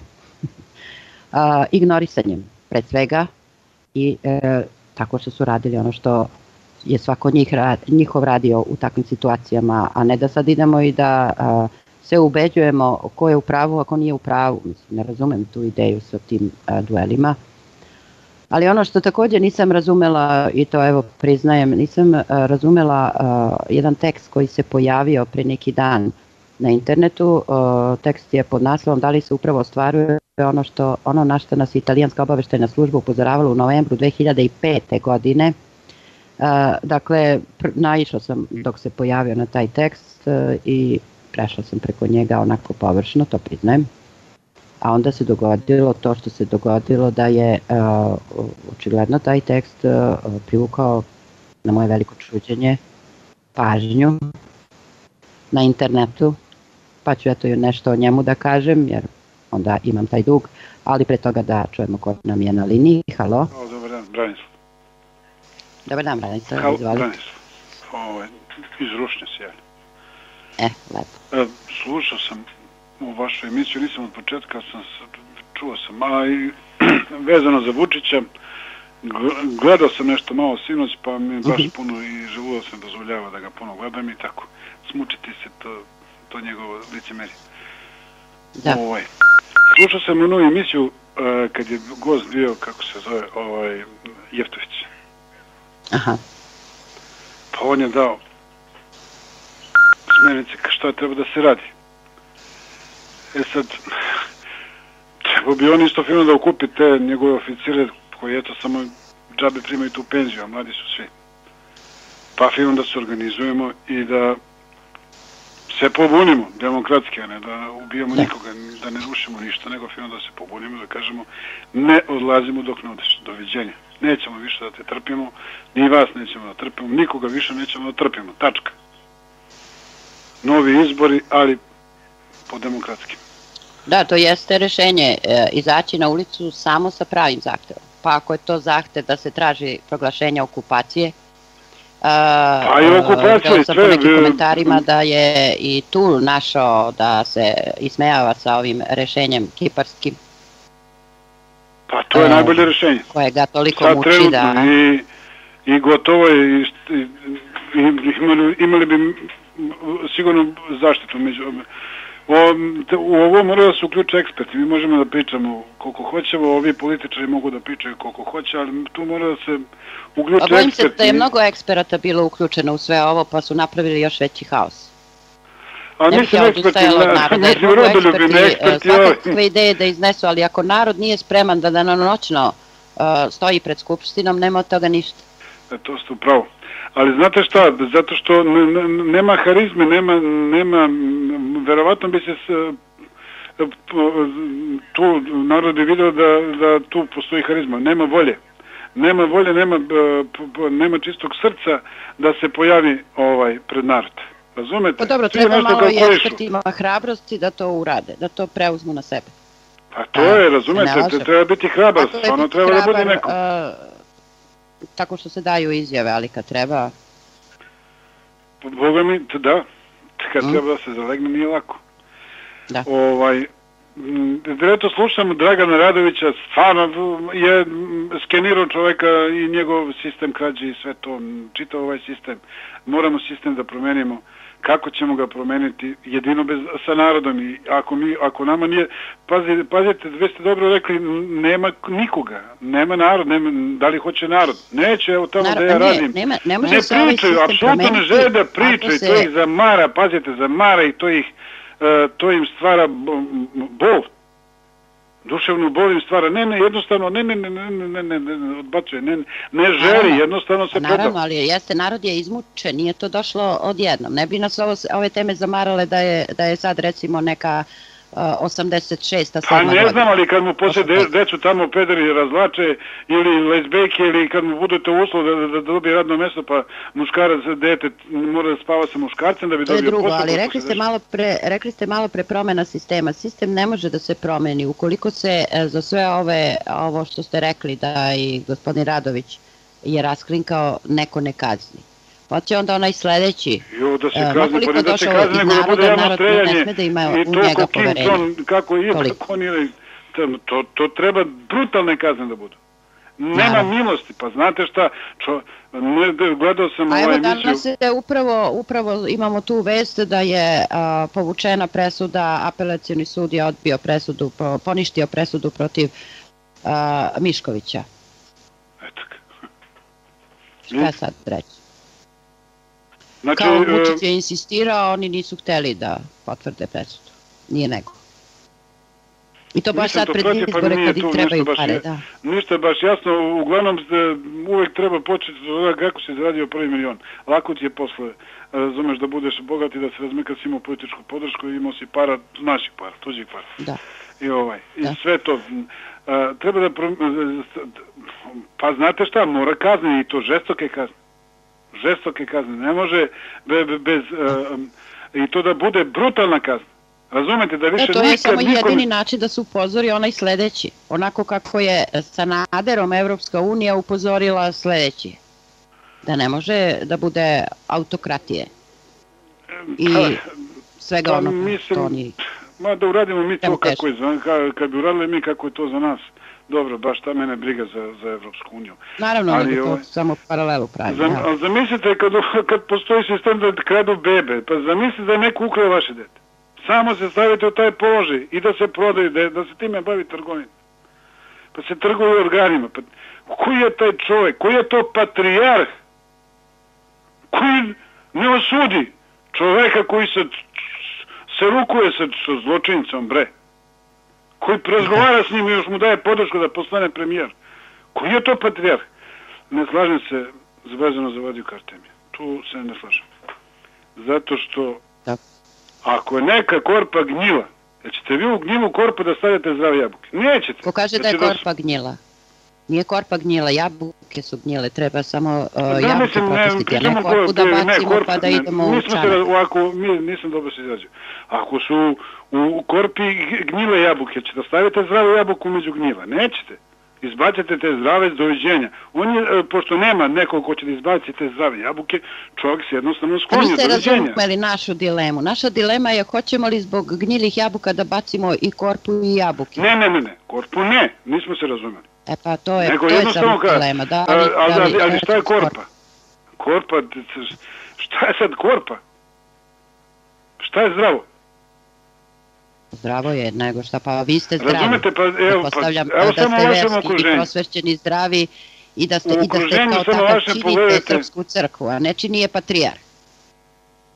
a, ignorisanjem, pred svega, i e, tako što su radili ono što je svako njih, njihov radio u takvim situacijama, a ne da sad idemo i da a, se ubeđujemo ko je u pravu, ako nije u pravu. Mislim, ne razumem tu ideju sa tim a, duelima. Ali ono što također nisam razumela, i to evo priznajem, nisam a, razumela a, jedan tekst koji se pojavio pre neki dan na internetu. A, tekst je pod naslovom da li se upravo ostvaruje ono, što, ono na što nas italijanska obaveštajna služba upozoravala u novembru dve hiljade pete. godine. Uh, dakle, naišla sam dok se pojavio na taj tekst uh, i prešla sam preko njega onako površno, to priznajem. A onda se dogodilo to što se dogodilo, da je uh, očigledno taj tekst uh, privukao, na moje veliko čuđenje, pažnju na internetu, pa ću eto nešto o njemu da kažem, jer onda imam taj dug, ali pre toga da čujemo ko nam je na liniji. Halo? O, dobar dan, Branislav. Dobar dan, Branislav. Halo, Branislav. Ovo, iz Rušnja se javlja. E, lepo. E, slušao sam u vašu emisiju, nisam od početka, sam, čuo sam, a i vezano za Vučića, gledao sam nešto malo sinoć, pa mi baš uh-huh. puno i želuo sam dozvoljava da ga puno gledam i tako. Smučiti se to, to njegovo licemerje. Da. Ovaj. Slušao sam u novu emisiju uh, kad je gost bio, kako se zove, ovaj, Jeftović. Aha. Pa on je dao smjernice šta treba da se radi. E sad, treba bi on isto fino da okupi te njegove oficire koji eto samo džabe primaju tu penziju, a mladi su svi. Pa fino da se organizujemo i da se pobunimo demokratski, a ne da ubijamo nikoga, da ne rušimo ništa, nego fino da se pobunimo, da kažemo ne odlazimo dok ne odeš, doviđenja. Nećemo više da te trpimo, ni vas nećemo da trpimo, nikoga više nećemo da trpimo, tačka. Novi izbori, ali po demokratskim. Da, to jeste rešenje, e, izaći na ulicu samo sa pravim zahtevom. Pa ako je to zahtev da se traži proglašenje okupacije, pa i okupacija, sam po nekim komentarima da je i tu našao da se ismejava sa ovim rešenjem kiparskim. Pa to je najbolje rešenje. Koje ga toliko muči da... I, i gotovo je, i, i, imali, imali bi sigurno zaštitu među... O, te, u ovo mora da se uključe eksperti, mi možemo da pričamo koliko hoćemo, ovi političari mogu da pričaju koliko hoće, ali tu mora da se uključe eksperti. Bojim se da je mnogo eksperata bilo uključeno u sve ovo, pa su napravili još veći haos. A ne bih ja odustajala od naroda, jer mnogo eksperti svakakve ideje da iznesu, ali ako narod nije spreman da danonoćno stoji pred Skupštinom, nema od toga ništa. E, to ste upravo. Ali znate šta, zato što nema harizme, nema, nema, verovatno bi se tu narod je video da, da tu postoji harizma, nema volje. Nema volje, nema, nema čistog srca da se pojavi ovaj pred narod. Razumete? Pa dobro, treba malo i ekspertima hrabrosti da to urade, da to preuzmu na sebe. Pa to je, razumete, treba biti hrabar, ono treba da bude neko. Tako što se daju izjave, ali kad treba... Boga mi, da, kad treba da se zalegne nije lako. Da. Ovaj... Eto slušam Dragana Radovića, stvarno je skenirao čoveka i njegov sistem krađe i sve to, čitav ovaj sistem. Moramo sistem da promenimo. Kako ćemo ga promeniti? Jedino bez, sa narodom. I ako, mi, ako nama nije... Pazite, pazite, vi ste dobro rekli, nema nikoga. Nema narod. Nema, da li hoće narod? Neće, evo tamo Narod, da ja ne, radim. Nema, ne, ne pričaju, apsolutno ne žele da pričaju. Se... To ih zamara, pazite, zamara i to ih... to im stvara bol, duševnu bol im stvara, ne, ne, jednostavno, ne, ne, ne, ne, ne, ne, ne, odbacuje, ne, ne želi, jednostavno se predao. Naravno, ali jeste, narod je izmučen, nije to došlo odjednom, ne bi nas ovo, ove teme zamarale da je, da je sad recimo neka osamdeset šesta Pa ne znam, ali kad mu poslije decu tamo pederi razlače ili lezbejke ili kad mu budete uslov da dobije radno mesto pa muškarac, dete mora da spava sa muškarcem da bi dobio posao. To je drugo, ali rekli ste malo pre, rekli ste malo pre promena sistema. Sistem ne može da se promeni ukoliko se za sve ove, ovo što ste rekli da i gospodin Radović je raskrinkao, neko ne kazni. Pa će onda onaj sledeći. Jo, da se kazni, pa ne da se kazni, nego da bude javno streljanje. I to ko Kim Jong, kako i kako oni, to treba brutalne kazne da budu. Nema milosti, pa znate šta, gledao sam ovaj emisiju. A evo danas se upravo imamo tu vest da je povučena presuda, apelacioni sud je odbio presudu, poništio presudu protiv Miškovića. Eto. Šta sad reći? Kao Vučić je insistirao, oni nisu hteli da potvrde presudu. Nije nego. I to baš sad pred izbore kad im trebaju pare, da. Ništa baš jasno, uglavnom uvek treba početi kako se zaradio prvi milion. Lako ti je posle, razumeš, da budeš bogat i da se razme kad si imao političku podršku i imao si para, naših para, tuđih para. Da. I ovaj, i sve to. Treba da, pa znate šta, mora kazne i to žestoke kazne. Žestoke kazne, ne može bez, i to da bude brutalna kazna. Razumete da više nikad... To je samo jedini način da se upozori onaj sledeći. Onako kako je sa Naderom Evropska unija upozorila sledeći. Da ne može da bude autokratije. I svega ono što oni... Ma da uradimo mi to kako je, kad bi uradili mi kako je to za nas. Dobro, baš ta mene briga za, za Evropsku uniju. Naravno, ali to samo paralelu pravi. Ali zamislite kad, kad postoji sistem da kradu bebe, pa zamislite da je neko ukrao vaše dete. Samo se stavite u taj položaj i da se prodaju, da, da se time bavi trgovina. Pa se trguju organima. Pa, koji je taj čovjek? Koji je to patrijarh? Koji ne osudi čoveka koji se, se rukuje sa, sa zločincom, bre? Koji razgovara s njim i još mu daje podršku da postane premijer. Koji je to patrijarh? Ne slažem se vezano za Vadiju Kartemija. Tu se ne slažem. Zato što ako je neka korpa gnjila, ćete vi u gnjivu korpa da stavljate zdrave jabuke? Nećete. Ko kaže da je korpa gnjila? Nije korpa gnjila, jabuke su gnjile, treba samo jabuke popustiti, a ne korpu da bacimo pa da idemo u čanak. Nisam dobro se izrađao. Ako su u korpi gnjile jabuke, ćete da stavite zdravu jabuku među gnjiva? Nećete. Izbacite te zdrave s doviđenja. Pošto nema nekog ko će da izbaci te zdrave jabuke, čovjek se jednostavno skloni od doviđenja. Niste razumeli našu dilemu. Naša dilema je hoćemo li zbog gnjilih jabuka da bacimo i korpu i jabuke. Ne, ne, ne, ne. Korpu ne. Nismo se razumeli. E pa to je, to je samo dilema. Da, ali, ali, ali šta je korpa? Korpa, šta je sad korpa? Šta je zdravo? Zdravo je, nego šta, pa vi ste zdravi. Razumete, pa evo, pa, evo samo u vašem okruženju. I prosvešćeni zdravi i da ste, i da ste kao takav činite srpsku crkvu, a neči nije patrijar.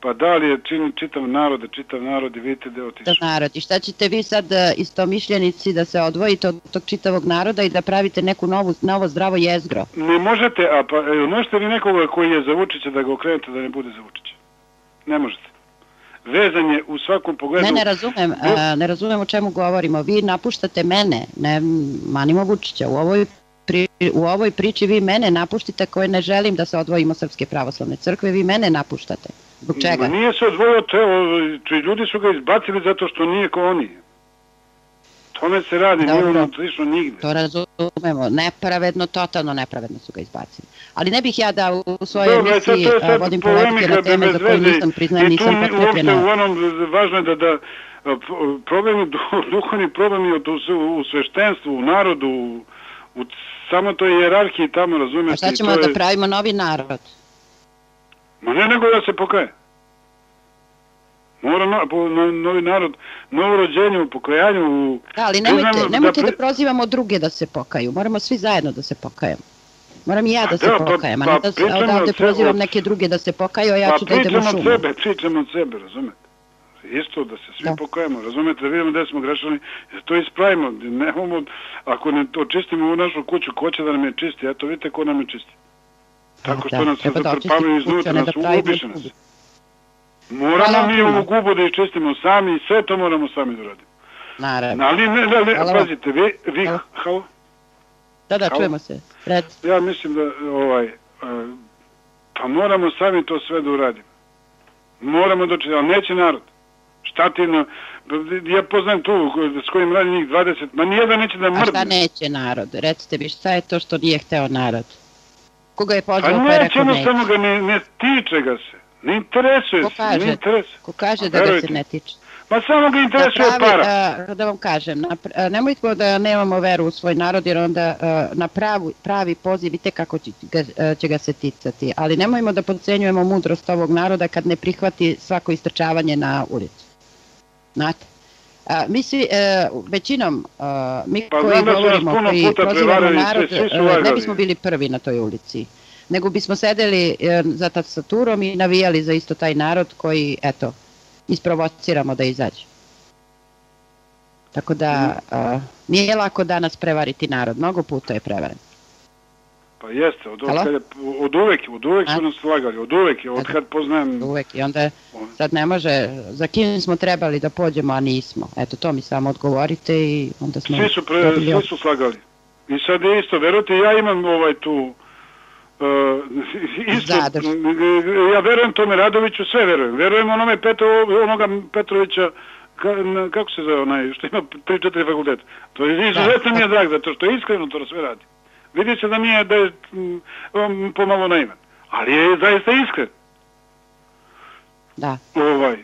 Pa da li je čini čitav narod, čitav narod i vidite da je otišao. Narod. I šta ćete vi sad istomišljenici da se odvojite od tog čitavog naroda i da pravite neku novu, novo zdravo jezgro? Ne možete, a pa možete li nekoga koji je za Vučića da ga okrenete da ne bude za Vučića? Ne možete. Vezan je u svakom pogledu... Ne, ne razumem, a, ne razumem o čemu govorimo. Vi napuštate mene, ne manimo Vučića. U ovoj, pri, u ovoj priči vi mene napuštite koje ne želim da se odvojimo Srpske pravoslavne crkve, vi mene napuštate. Zbog čega? Nije se odvojio, ljudi su ga izbacili zato što nije ko oni. Tome se radi, nije ono slično nigde. To razumemo, nepravedno, totalno nepravedno su ga izbacili. Ali ne bih ja da u svojoj emisiji vodim polemike na teme za koje nisam priznajem, nisam potkrepljena. I tu onom važno je da, da problemi, duhovni problemi u sveštenstvu, u narodu, u samo toj hijerarhiji tamo, razumete. A šta ćemo da pravimo novi narod? Ma ne nego da se pokaje. Mora novi narod, novo rođenje u pokajanju. Da, ali nemojte da prozivamo druge da se pokaju. Moramo svi zajedno da se pokajemo. Moram i ja da se pokajem, a ne da odavde prozivam neke druge da se pokaju, a ja ću da idem u šumu. Pa pričamo od sebe, pričamo od sebe, razumete? Isto da se svi pokajemo, razumete, da vidimo gde smo grešali, da to ispravimo. Ako ne očistimo u našu kuću, ko će da nam je čisti? Eto, vidite ko nam je čisti. Tako što nas se zatrpavaju iznutra, nas ubiše nas. Moramo mi ovu gubu da iščistimo sami i sve to moramo sami da radimo. Naravno. Ali ne, ne, pazite, vi, vi, halo? Da, da, čujemo se. Ja mislim da, ovaj, pa moramo sami to sve da uradimo. Moramo doći, ali neće narod. Šta ti, ja poznajem tu s kojim radi njih dvadeset, ma nijedan neće da mrdne. A šta neće narod? Recite mi, šta je to što nije hteo narod? Koga je pozvao pa je rekao neće? Pa neće, ga ne tiče ga se. Ne interesuje se, ne interesuje. Ko kaže da ga se ne tiče? Pa samo ga interesuje para. Da vam kažem, nemojte da nemamo veru u svoj narod, jer onda na pravi poziv vidite kako će ga se ticati. Ali nemojmo da podcenjujemo mudrost ovog naroda kad ne prihvati svako istrčavanje na ulicu. Znate? Mi svi, većinom, mi koji govorimo, koji prozivamo narod, ne bismo bili prvi na toj ulici. Nego bismo sedeli za tastaturom i navijali za isto taj narod koji, eto, isprovociramo da izađe. Tako da, nije lako danas prevariti narod, mnogo puta je prevaren. Pa jeste, od uvek, od uvek su nas slagali, od uvek, od kad poznajem... Od uvek, i onda sad ne može, za kim smo trebali da pođemo, a nismo. Eto, to mi samo odgovorite i onda smo... Svi su slagali. I sad je isto, verujte, ja imam ovaj tu... isto, ja verujem tome Radoviću, sve verujem. Verujem onome onoga Petrovića, kako se zove onaj, što ima tri četiri fakulteta. To je izuzetno mi je drag, zato što iskreno to sve radi. Vidi se da nije, da je pomalo naivan. Ali je zaista iskren. Da. Ovaj.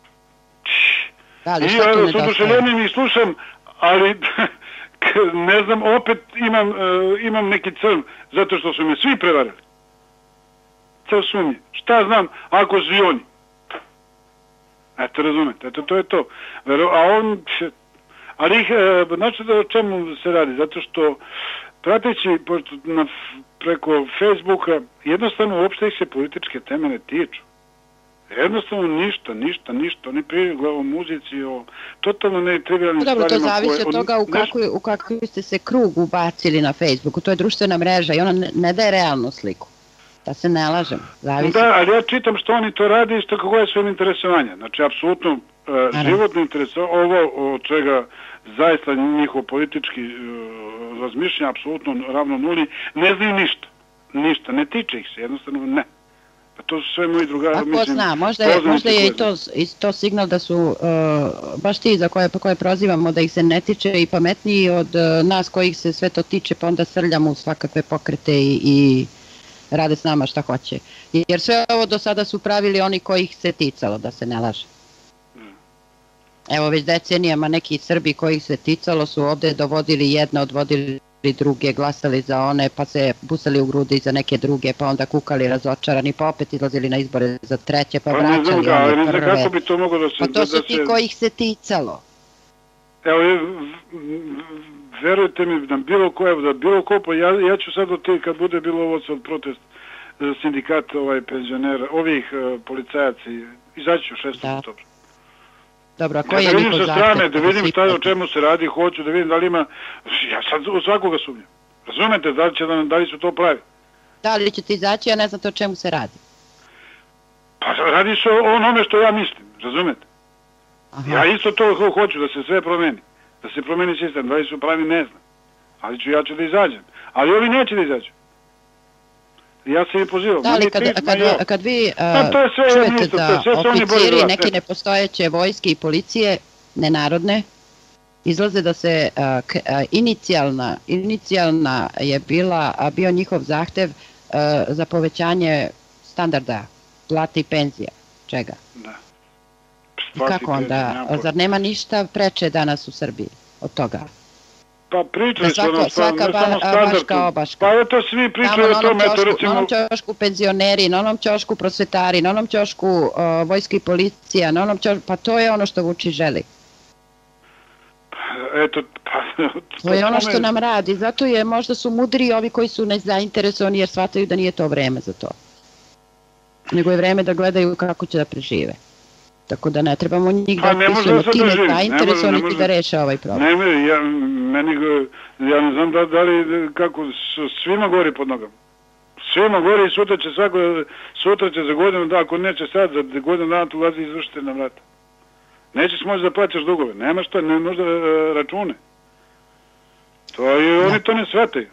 I ja s oduševljenjem i slušam, ali ne znam, opet imam, imam neki crv, zato što su me svi prevarili. Crv sumnje. Šta znam, ako svi oni. Eto, razumete, eto, to je to. A on, ali ih, znači da o čemu se radi, zato što prateći preko Facebooka, jednostavno uopšte ih se političke teme ne tiču. Jednostavno ništa, ništa, ništa. Oni prije o muzici, o totalno netrivijalnim stvarima. Dobro, to zavisi od toga u kakvi ste se krug ubacili na Facebooku. To je društvena mreža i ona ne daje realnu sliku. Da se ne lažem, zavisi. Da, ali ja čitam što oni to radi i što kako je svoje interesovanje. Znači, apsolutno životno interesovanje, ovo od čega zaista njihov politički razmišljanje, apsolutno ravno nuli, ne znaju ništa. Ništa, ne tiče ih se, jednostavno ne. Pa to su sve moji drugari, mislim... Ako zna, možda je i to signal da su baš ti za koje prozivamo da ih se ne tiče i pametniji od nas kojih se sve to tiče, pa onda srljamo u svakakve pokrete i rade s nama šta hoće. Jer sve ovo do sada su pravili oni kojih se ticalo, da se ne laže. Evo već decenijama neki Srbi kojih se ticalo su ovde dovodili jedne, odvodili druge, glasali za one, pa se busali u grudi za neke druge, pa onda kukali razočarani, pa opet izlazili na izbore za treće, pa vraćali one prve. Pa to su ti kojih se ticalo. Evo, verujte mi, da bilo ko, da bilo ko, pa ja ću sad od te, kad bude bilo ovo sad protest sindikat penzionera, ovih policajaci, Izaći ću šestog oktobra. Dobro, a koji je njihov zahtev? Da vidim sa strane, da vidim šta je, o čemu se radi, hoću da vidim da li ima, ja sad u svakoga sumnjam. Razumete, da li, će da, da li su to pravi? Da li ćete izaći, ja ne znate o čemu se radi? Pa radi se o onome što ja mislim, razumete? Aha. Ja isto to hoću, da se sve promeni, da se promeni sistem, da li su pravi ne znam, ali ću, ja ću da izađem, ali ovi neće da izađu. Ja se i pozivam. Da li kad, kad, kad vi uh, čujete da oficiri neke nepostojeće vojske i policije, nenarodne, izlaze da se uh, k, uh, inicijalna, inicijalna je bila, uh, bio njihov zahtev uh, za povećanje standarda, plata i penzija, čega? Da. I kako onda, zar nema ništa preče danas u Srbiji od toga? Pa pričali su ono stvarno, ne samo standardno. Pa eto svi pričaju o tome, eto recimo... Na onom ćošku penzioneri, na onom ćošku prosvetari, na onom ćošku uh, vojska i policija, na onom ćošku... Pa to je ono što Vučić želi. Eto, pa... To je ono što nam radi, zato je možda su mudri ovi koji su nezainteresovani jer shvataju da nije to vreme za to. Nego je vreme da gledaju kako će da prežive. Tako da ne trebamo njih da opisujemo, ti nezainteresovani ti da reše ovaj problem. Ne, ja, meni, ja ne znam da, da li, kako, svima gori pod nogama. Svima gori i sutra će svako, sutra će za godinu da, ako neće sad, za godinu dana tu ulazi izvršite na vrata. Nećeš moći da plaćaš dugove, nema šta, ne možda račune. To je, oni to ne shvataju.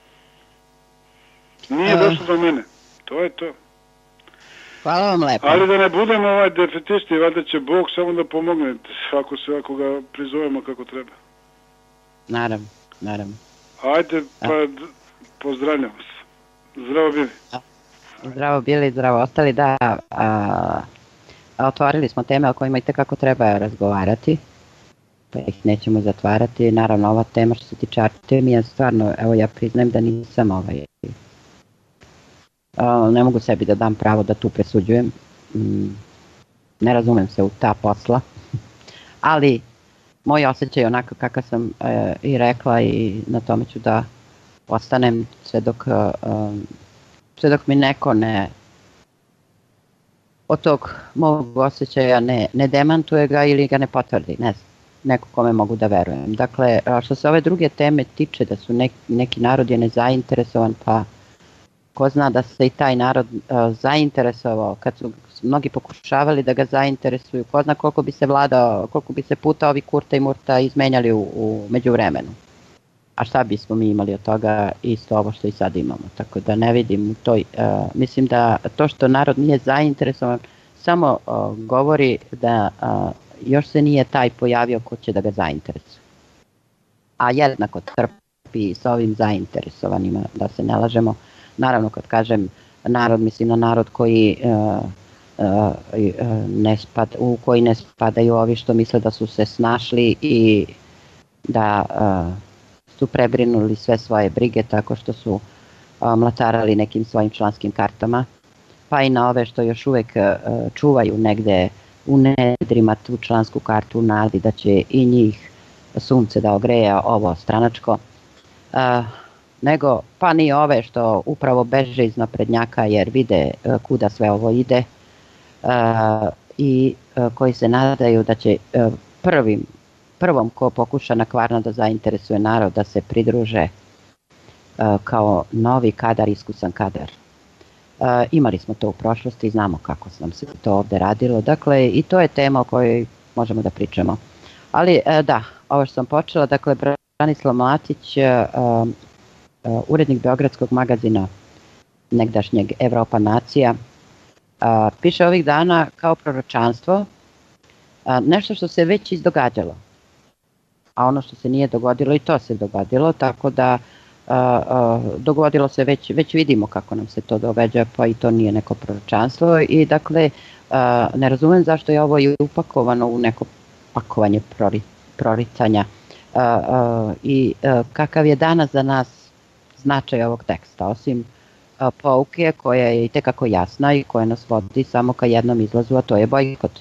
Nije došlo do mene, to je to. Hvala vam lepo. Ali da ne budemo ovaj defetisti, valjda će Bog samo da pomogne ako se, ako ga prizovemo kako treba. Naravno, naravno. Ajde, pa pozdravljam vas. Zdravo bili. Zdravo bili, zdravo ostali, da. A, otvorili smo teme o kojima i tekako treba razgovarati, pa ih nećemo zatvarati. Naravno, ova tema što se tiče Artemija, stvarno, evo ja priznajem da nisam ovaj... Uh, ne mogu sebi da dam pravo da tu presuđujem, mm, ne razumem se u ta posla, ali moj osjećaj onako kakav sam uh, i rekla i na tome ću da ostanem sve dok, uh, sve dok mi neko ne od tog mog osjećaja ne, ne demantuje ga ili ga ne potvrdi, ne znam, neko kome mogu da verujem. Dakle, što se ove druge teme tiče da su nek, neki narod je nezainteresovan, pa ko zna da se i taj narod uh, zainteresovao, kad su mnogi pokušavali da ga zainteresuju, ko zna koliko bi se vlada, koliko bi se puta ovi Kurta i Murta izmenjali u, u međuvremenu. A šta bismo mi imali od toga, isto ovo što i sad imamo. Tako da ne vidim u toj, uh, mislim da to što narod nije zainteresovan samo uh, govori da uh, još se nije taj pojavio ko će da ga zainteresuje. A jednako trpi sa ovim zainteresovanima, da se ne lažemo. Naravno, kad kažem narod, mislim na narod koji, uh, uh, ne spad, u koji ne spadaju ovi što misle da su se snašli i da uh, su prebrinuli sve svoje brige tako što su uh, mlatarali nekim svojim članskim kartama, pa i na ove što još uvek uh, čuvaju negde u nedrima tu člansku kartu u nadi da će i njih sunce da ogreje ovo stranačko. Uh, nego pa ni ove što upravo beže iz naprednjaka jer vide uh, kuda sve ovo ide uh, i uh, koji se nadaju da će uh, prvim, prvom ko pokuša na Kvarna da zainteresuje narod da se pridruže uh, kao novi kadar, iskusan kadar. Uh, imali smo to u prošlosti, znamo kako nam se to ovde radilo, dakle i to je tema o kojoj možemo da pričamo. Ali uh, da, ovo što sam počela, dakle Branislav Mlatić, uh, Uh, urednik Beogradskog magazina negdašnjeg Evropa Nacija, uh, piše ovih dana kao proročanstvo uh, nešto što se već izdogađalo, a ono što se nije dogodilo i to se dogodilo, tako da uh, uh, dogodilo se već, već vidimo kako nam se to događa, pa i to nije neko proročanstvo i dakle uh, ne razumem zašto je ovo i upakovano u neko pakovanje prori, proricanja uh, uh, i uh, kakav je danas za nas značaj ovog teksta, osim uh, pouke koja je i tekako jasna i koja nas vodi samo ka jednom izlazu, a to je bojkot.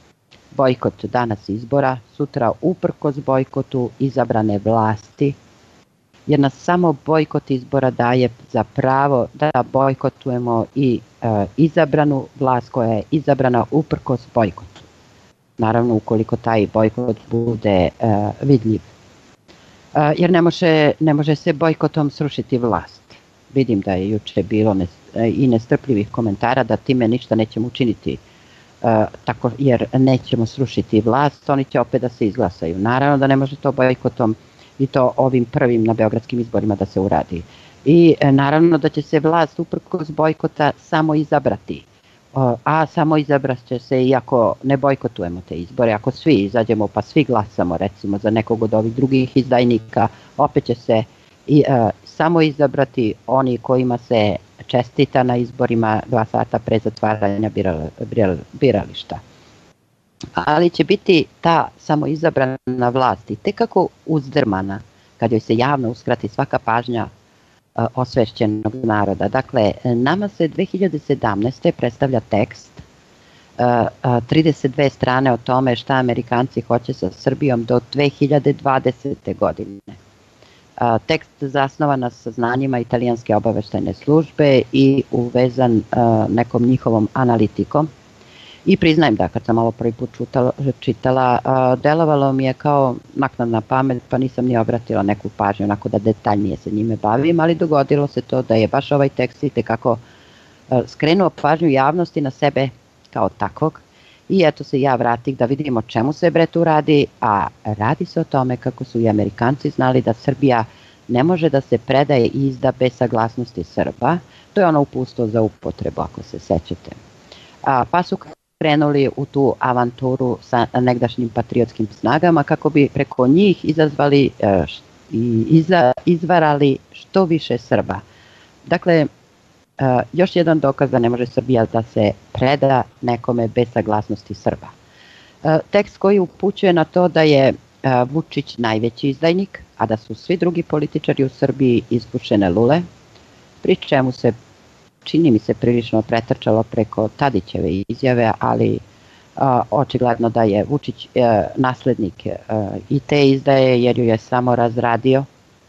Bojkot danas izbora, sutra uprkos bojkotu izabrane vlasti, jer nas samo bojkot izbora daje za pravo da bojkotujemo i e, izabranu vlast koja je izabrana uprkos bojkotu. Naravno, ukoliko taj bojkot bude e, vidljiv. E, jer ne može, ne može se bojkotom srušiti vlast. Vidim da je juče bilo ne, i nestrpljivih komentara da time ništa nećemo učiniti, e, tako, jer nećemo srušiti vlast, oni će opet da se izglasaju. Naravno da ne može to bojkotom i to ovim prvim na beogradskim izborima da se uradi. I e, naravno da će se vlast uprkos bojkota samo izabrati. O, a samo izabrat će se i ako ne bojkotujemo te izbore, ako svi izađemo pa svi glasamo recimo za nekog od ovih drugih izdajnika, opet će se i, e, samo izabrati oni kojima se čestita na izborima dva sata pre zatvaranja biral, biral, birališta. Ali će biti ta samoizabrana vlast i tek kako uzdrmana kad joj se javno uskrati svaka pažnja uh, osvešćenog naroda. Dakle, nama se dve hiljade sedamnaeste. predstavlja tekst, uh, uh, trideset dve strane o tome šta Amerikanci hoće sa Srbijom do dve hiljade dvadesete. godine. Uh, tekst zasnovan na saznanjima italijanske obaveštajne službe i uvezan uh, nekom njihovom analitikom. I priznajem da kad sam malo prvi put čutala, čitala, uh, delovalo mi je kao naknadna pamet, pa nisam ni obratila neku pažnju, onako da detaljnije se njime bavim, ali dogodilo se to da je baš ovaj tekst i tekako uh, skrenuo pažnju javnosti na sebe kao takvog. I eto se ja vratih da vidimo čemu se bre tu radi, a radi se o tome kako su i Amerikanci znali da Srbija ne može da se predaje i izda bez saglasnosti Srba. To je ono uputstvo za upotrebu, ako se sećate. A, pa su krenuli u tu avanturu sa negdašnjim patriotskim snagama kako bi preko njih izazvali e, i iza, izvarali što više Srba. Dakle, e, još jedan dokaz da ne može Srbija da se preda nekome bez saglasnosti Srba. E, tekst koji upućuje na to da je e, Vučić najveći izdajnik, a da su svi drugi političari u Srbiji ispušene lule, pri čemu se čini mi se prilično pretrčalo preko Tadićeve izjave, ali a, očigledno da je Vučić a, naslednik a, i te izdaje jer ju je samo razradio,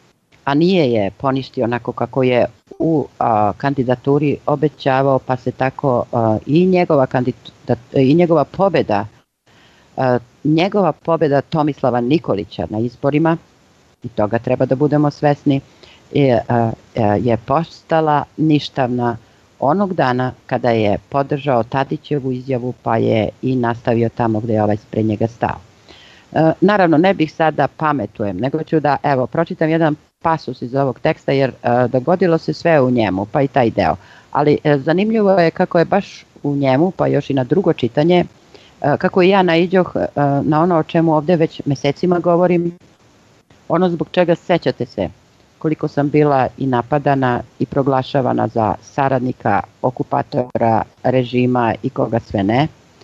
a nije je poništio onako kako je u a, kandidaturi obećavao, pa se tako a, i, njegova kandidat, i njegova pobeda a, njegova pobeda Tomislava Nikolića na izborima, i toga treba da budemo svesni, je, a, je postala ništavna onog dana kada je podržao Tadićevu izjavu pa je i nastavio tamo gde je ovaj spred njega stao. E, naravno, ne bih sad da pametujem, nego ću da, evo, pročitam jedan pasus iz ovog teksta jer e, dogodilo se sve u njemu, pa i taj deo. Ali e, zanimljivo je kako je baš u njemu, pa još i na drugo čitanje, e, kako i ja naiđoh e, na ono o čemu ovde već mesecima govorim, ono zbog čega sećate se koliko sam bila i napadana i proglašavana za saradnika, okupatora, režima i koga sve ne.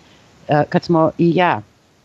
Kad smo i ja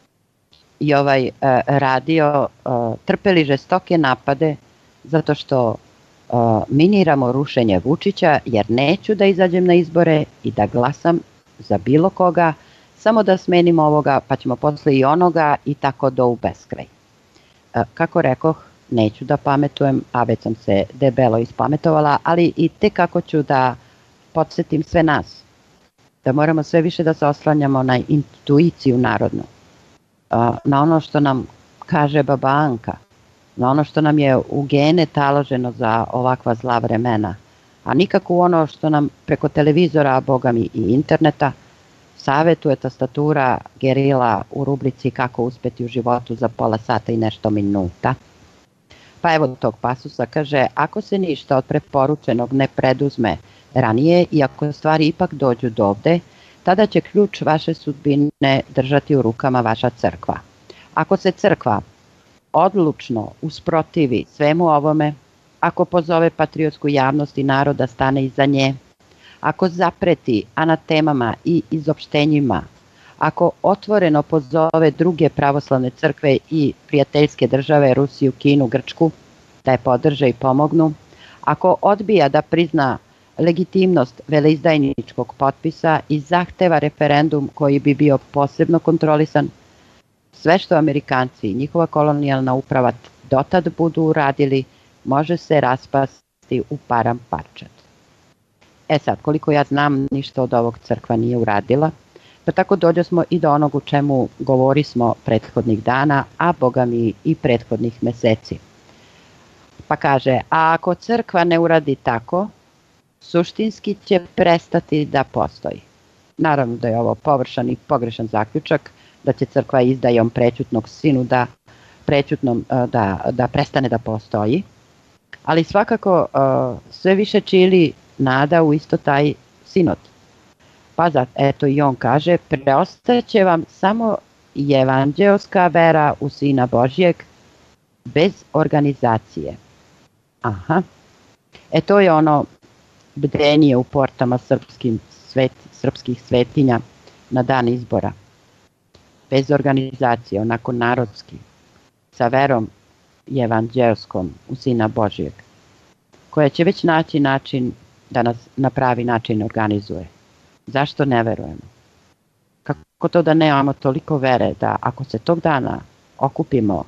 i ovaj radio trpeli žestoke napade zato što miniramo rušenje Vučića jer neću da izađem na izbore i da glasam za bilo koga, samo da smenim ovoga pa ćemo posle i onoga i tako do u beskraj. Kako rekoh, neću da pametujem, a već sam se debelo ispametovala, ali i tek kako ću da podsjetim sve nas, da moramo sve više da se oslanjamo na intuiciju narodnu, na ono što nam kaže baba Anka, na ono što nam je u gene taloženo za ovakva zla vremena, a nikako u ono što nam preko televizora, a boga mi i interneta, savetuje tastatura gerila u rubrici Kako uspeti u životu za pola sata i nešto minuta. Pa evo tog pasusa, kaže, ako se ništa od preporučenog ne preduzme ranije i ako stvari ipak dođu do ovde, tada će ključ vaše sudbine držati u rukama vaša crkva. Ako se crkva odlučno usprotivi svemu ovome, ako pozove patriotsku javnost i narod da stane iza nje, ako zapreti anatemama i izopštenjima, ako otvoreno pozove druge pravoslavne crkve i prijateljske države Rusiju, Kinu, Grčku da je podrže i pomognu, ako odbija da prizna legitimnost veleizdajničkog potpisa i zahteva referendum koji bi bio posebno kontrolisan, sve što Amerikanci i njihova kolonijalna uprava dotad budu uradili može se raspasti u param parčad. E sad, koliko ja znam, ništa od ovog crkva nije uradila, pa tako dođe smo i do onog u čemu govori smo prethodnih dana, a boga mi i prethodnih meseci. Pa kaže, a ako crkva ne uradi tako, suštinski će prestati da postoji. Naravno da je ovo površan i pogrešan zaključak, da će crkva izdajom prećutnog sinu da, prećutnom, da, da prestane da postoji, ali svakako sve više čili nada u isto taj sinod. Pa zato, eto i on kaže, preostaće vam samo evanđelska vera u Sina Božjeg bez organizacije. Aha. E to je ono bdenije u portama srpskim svet, srpskih svetinja na dan izbora. Bez organizacije, onako narodski, sa verom evanđelskom u Sina Božjeg, koja će već naći način da nas na pravi način organizuje. Zašto ne verujemo? Kako to da nemamo toliko vere da ako se tog dana okupimo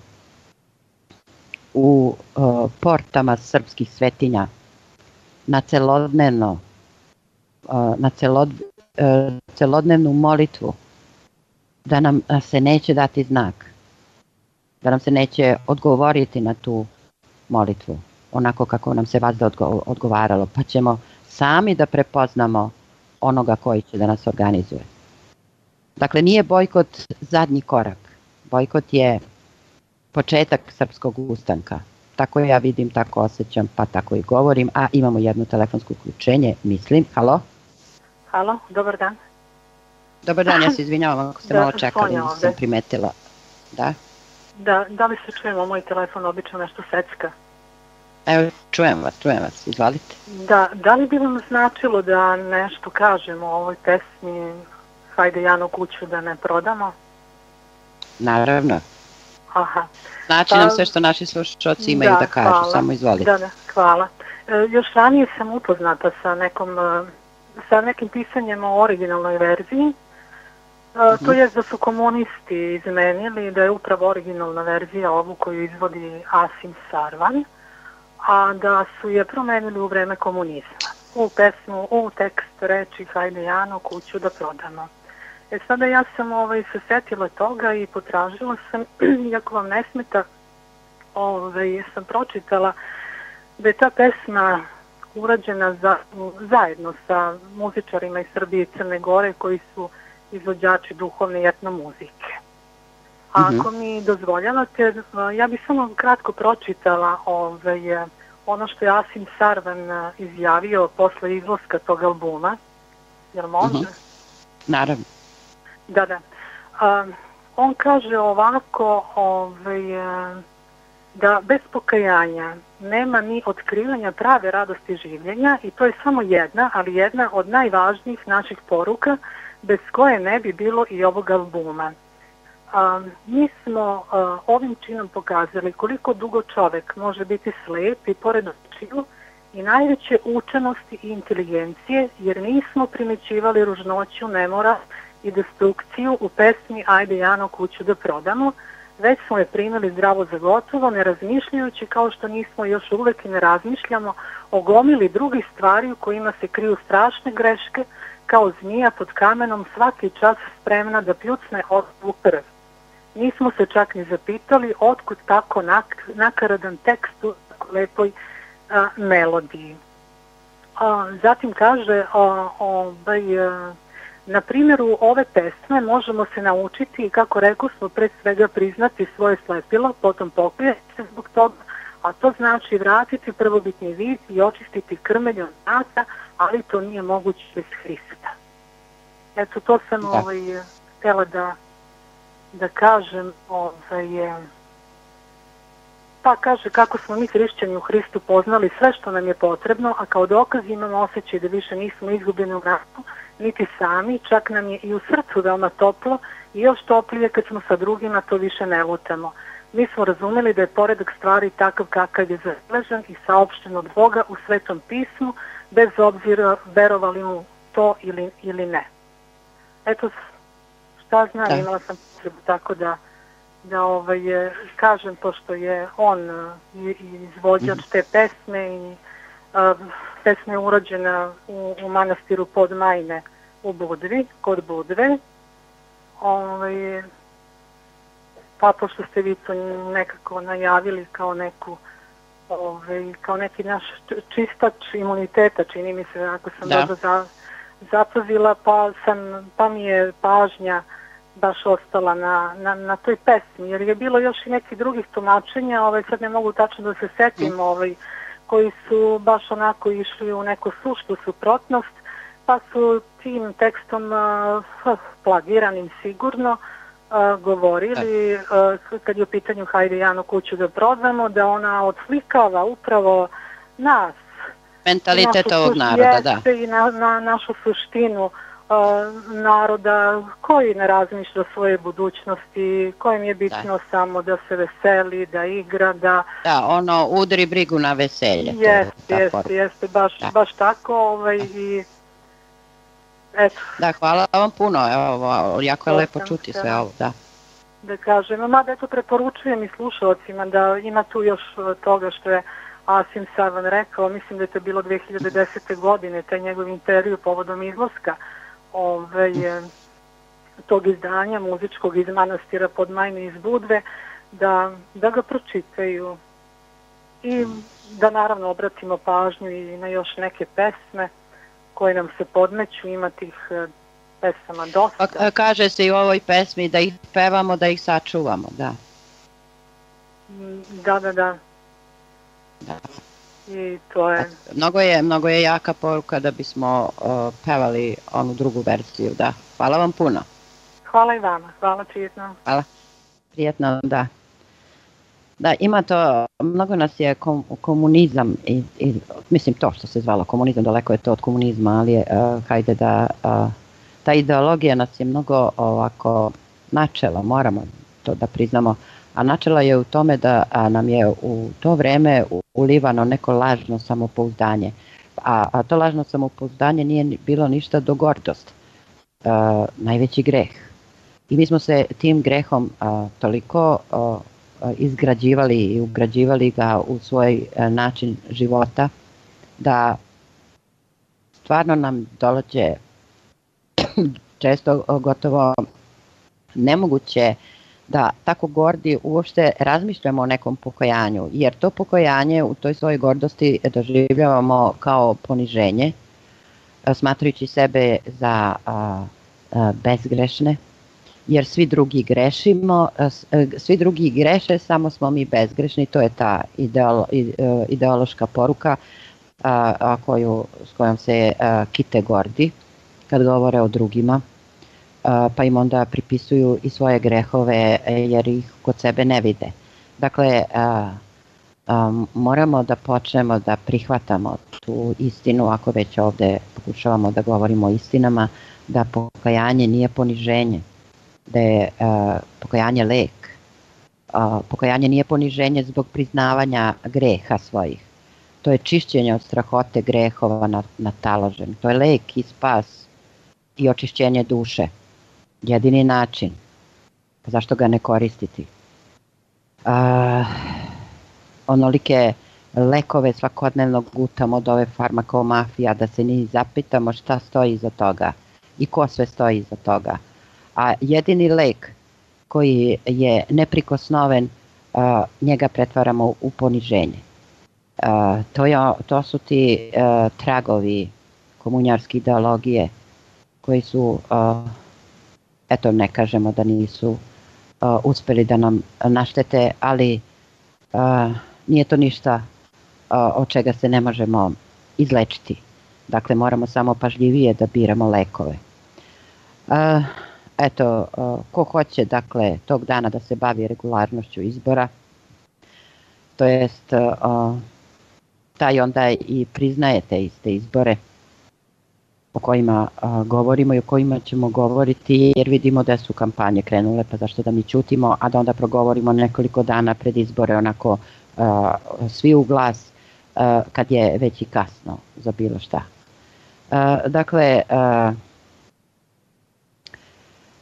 u uh, portama srpskih svetinja na celodnevno uh, na celod, uh, celodnevnu molitvu, da nam se neće dati znak, da nam se neće odgovoriti na tu molitvu onako kako nam se vazda odgo odgovaralo, pa ćemo sami da prepoznamo onoga koji će da nas organizuje. Dakle, nije bojkot zadnji korak. Bojkot je početak srpskog ustanka. Tako ja vidim, tako osjećam, pa tako i govorim. A imamo jedno telefonsko uključenje, mislim. Halo? Halo, dobar dan. Dobar dan, ja se izvinjavam ako ste da, malo čekali, nisam primetila. Da? Da, da li se čujemo, moj telefon obično nešto secka. Evo, čujem vas, čujem vas, izvalite. Da, da li bi vam značilo da nešto kažemo o ovoj pesmi Hajde Jano kuću da ne prodamo? Naravno. Aha. Znači pa, nam sve što naši slušaoci imaju da, da kažu, hvala. Samo izvolite. Da, da, hvala. E, još ranije sam upoznata sa nekom, sa nekim pisanjem o originalnoj verziji. E, to je da su komunisti izmenili da je upravo originalna verzija ovu koju izvodi Asim Sarvan, a da su je promenili u vreme komunizma. U pesmu, u tekst reči Hajde Jano kuću da prodamo. E sada ja sam ovaj, se setila toga i potražila sam, iako vam ne smeta, ovaj, sam pročitala da je ta pesma urađena za, zajedno sa muzičarima iz Srbije i Crne Gore koji su izvođači duhovne i etnomuzike. A mm-hmm. ako mi dozvoljavate, ja bih samo kratko pročitala ovaj, ono što je Asim Sarvan izjavio posle izlaska tog albuma. Jel može? Mm-hmm. Naravno. Da, da. A, on kaže ovako ovaj, da bez pokajanja nema ni otkrivanja prave radosti življenja i to je samo jedna, ali jedna od najvažnijih naših poruka bez koje ne bi bilo i ovog albuma. A, mi smo a, ovim činom pokazali koliko dugo čovek može biti slep i pored očiju i najveće učenosti i inteligencije, jer nismo primećivali ružnoću, nemora i destrukciju u pesmi Ajde Jano kuću da prodamo, već smo je primili zdravo za gotovo, ne razmišljajući kao što nismo još uvek i ne razmišljamo o gomili drugih stvari u kojima se kriju strašne greške, kao zmija pod kamenom svaki čas spremna da pljucne u krv. Nismo se čak ni zapitali otkud tako nak nakaradan tekst u tako lepoj a, melodiji. A, zatim kaže, a, ovaj, a, na primjeru ove pesme možemo se naučiti, kako rekao smo, pre svega priznati svoje slepilo, potom pokrijeti se zbog toga, a to znači vratiti prvobitni vid i očistiti krmelj od nasa, ali to nije moguće bez Hrista. Eto, to sam da. ovaj, htjela da, da kažem. Ovaj, pa kaže kako smo mi hrišćani u Hristu poznali sve što nam je potrebno, a kao dokaz imamo osjećaj da više nismo izgubljeni u ratu, niti sami, čak nam je i u srcu veoma toplo i još toplije kad smo sa drugima, to više ne lutamo. Mi smo razumeli da je poredak stvari takav kakav je zaležan i saopšten od Boga u Svetom pismu, bez obzira verovali mu to ili, ili ne. Eto, šta znam, imala sam potrebu tako da, da ovaj, kažem, pošto je on izvođač te pesme i a, pesma je urađena u, u manastiru Podmajne u Budvi, kod Budve. Ovaj, pa pošto ste vi to nekako najavili kao neku ovaj, kao neki naš čistač imuniteta, čini mi se, ako sam dobro za, zapazila, pa, sam, pa mi je pažnja baš ostala na, na, na toj pesmi, jer je bilo još i nekih drugih tumačenja, ovaj, sad ne mogu tačno da se setim, ovaj, koji su baš onako išli u neku suštu suprotnost, pa su tim tekstom uh, plagiranim sigurno uh, govorili, uh, kad je u pitanju hajde Janu kuću da prodamo, da ona odslikava upravo nas, mentalitet ovog naroda, da. I na, na našu suštinu uh, naroda koji ne razmišlja o svoje budućnosti, kojem je bitno da. Samo da se veseli, da igra, da... Da, ono, udri brigu na veselje. Jeste, jeste, jeste, baš, da. baš tako, ovaj, i... Eto. Da, hvala vam puno, evo, jako je lepo čuti sve ovo, da. Da kažem, mada eto preporučujem i slušalcima da ima tu još toga što je Asim Savan rekao, mislim da je to bilo dve hiljade desete. godine, taj njegov intervju povodom izlaska ove, tog izdanja muzičkog iz manastira Podmajne iz Budve, da, da ga pročitaju i da naravno obratimo pažnju i na još neke pesme koje nam se podmeću, ima tih pesama dosta. Pa, kaže se i u ovoj pesmi da ih pevamo, da ih sačuvamo, da. Da, da, da. Da. I to je... Mnogo je, mnogo je jaka poruka da bismo uh, pevali onu drugu verziju, da. Hvala vam puno. Hvala i vama, hvala, prijetno. Hvala, prijetno, da. Da, ima to, mnogo nas je kom, komunizam, i, i, mislim to što se zvalo komunizam, daleko je to od komunizma, ali je, uh, hajde da, uh, ta ideologija nas je mnogo ovako načela, moramo to da priznamo, a načela je u tome da a, nam je u to vreme ulivano neko lažno samopouzdanje, a, a to lažno samopouzdanje nije bilo ništa do gordost, uh, najveći greh. I mi smo se tim grehom uh, toliko... Uh, izgrađivali i ugrađivali ga u svoj način života, da stvarno nam dolaze često gotovo nemoguće da tako gordi uopšte razmišljamo o nekom pokojanju, jer to pokojanje u toj svojoj gordosti doživljavamo kao poniženje, smatrajući sebe za a, a, bezgrešne, jer svi drugi grešimo, svi drugi greše, samo smo mi bezgrešni, to je ta ideolo, ideološka poruka a, a koju, s kojom se a, kite gordi kad govore o drugima, a, pa im onda pripisuju i svoje grehove jer ih kod sebe ne vide. Dakle, a, a, moramo da počnemo da prihvatamo tu istinu, ako već ovde pokušavamo da govorimo o istinama, da pokajanje nije poniženje, da je uh, pokajanje lek. Uh, pokajanje nije poniženje zbog priznavanja greha svojih. To je čišćenje od strahote grehova nataložen. To je lek i spas i očišćenje duše. Jedini način. Zašto ga ne koristiti? Uh, onolike lekove svakodnevno gutamo od ove farmakomafija da se ni zapitamo šta stoji iza toga i ko sve stoji iza toga. A jedini lek koji je neprikosnoven, uh, njega pretvaramo u poniženje. Uh, to, je, to su ti uh, tragovi komunjarske ideologije koji su, uh, eto ne kažemo da nisu uh, uspeli da nam naštete, ali uh, nije to ništa uh, od čega se ne možemo izlečiti. Dakle, moramo samo pažljivije da biramo lekove. Uh, Eto, ko hoće, dakle, tog dana da se bavi regularnošću izbora, to jest taj onda i priznaje te iste izbore o kojima govorimo i o kojima ćemo govoriti, jer vidimo da su kampanje krenule, pa zašto da mi ćutimo, a da onda progovorimo nekoliko dana pred izbore onako svi u glas, kad je već i kasno za bilo šta. Dakle,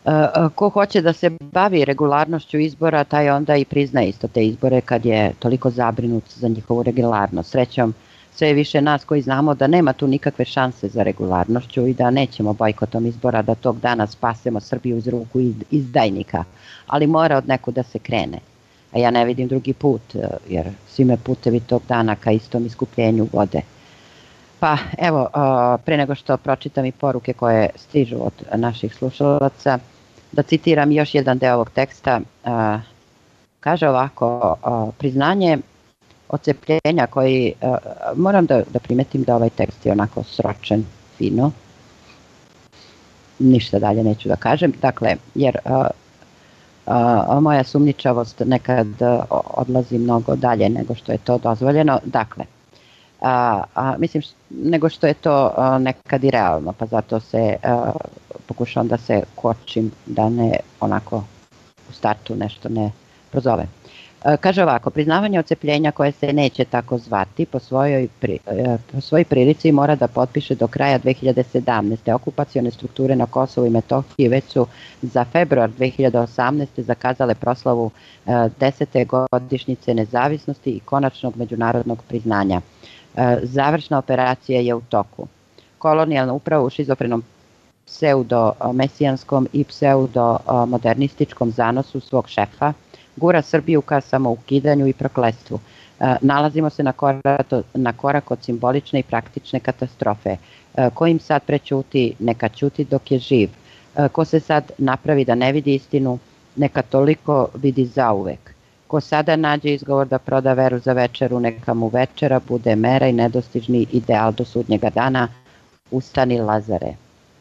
Ko hoće da se bavi regularnošću izbora, taj onda i priznaje isto te izbore kad je toliko zabrinut za njihovu regularnost. Srećom, sve je više nas koji znamo da nema tu nikakve šanse za regularnošću i da nećemo bojkotom izbora da tog dana spasemo Srbiju iz ruku izdajnika, ali mora od neku da se krene. A ja ne vidim drugi put, jer svi me putevi tog dana ka istom iskupljenju vode. Pa evo, pre nego što pročitam i poruke koje stižu od naših slušalaca, da citiram još jedan deo ovog teksta. Kaže ovako, priznanje odcepljenja koji, moram da, da primetim da ovaj tekst je onako sročen, fino, ništa dalje neću da kažem, dakle, jer a, a, moja sumnjičavost nekad odlazi mnogo dalje nego što je to dozvoljeno, dakle, a, a, mislim nego što je to a, nekad i realno, pa zato se a, pokušavam da se kočim da ne onako u startu nešto ne prozove. Kaže ovako, priznavanje odcepljenja koje se neće tako zvati po svojoj, pri, po svojoj prilici mora da potpiše do kraja dve hiljade sedamnaeste. Okupacione strukture na Kosovu i Metohiji već su za februar dve hiljade osamnaeste. zakazale proslavu desete godišnjice nezavisnosti i konačnog međunarodnog priznanja. Završna operacija je u toku. Kolonijalna uprava u šizofrenom pseudo-mesijanskom i pseudo-modernističkom zanosu svog šefa gura Srbiju ka samoukidanju i prokletstvu. Nalazimo se na korak, na korak od simbolične i praktične katastrofe. Ko im sad prećuti, neka ćuti dok je živ. Ko se sad napravi da ne vidi istinu, neka toliko vidi zauvek. Ko sada nađe izgovor da proda veru za večeru, neka mu večera bude mera i nedostižni ideal do sudnjega dana. Ustani, Lazare.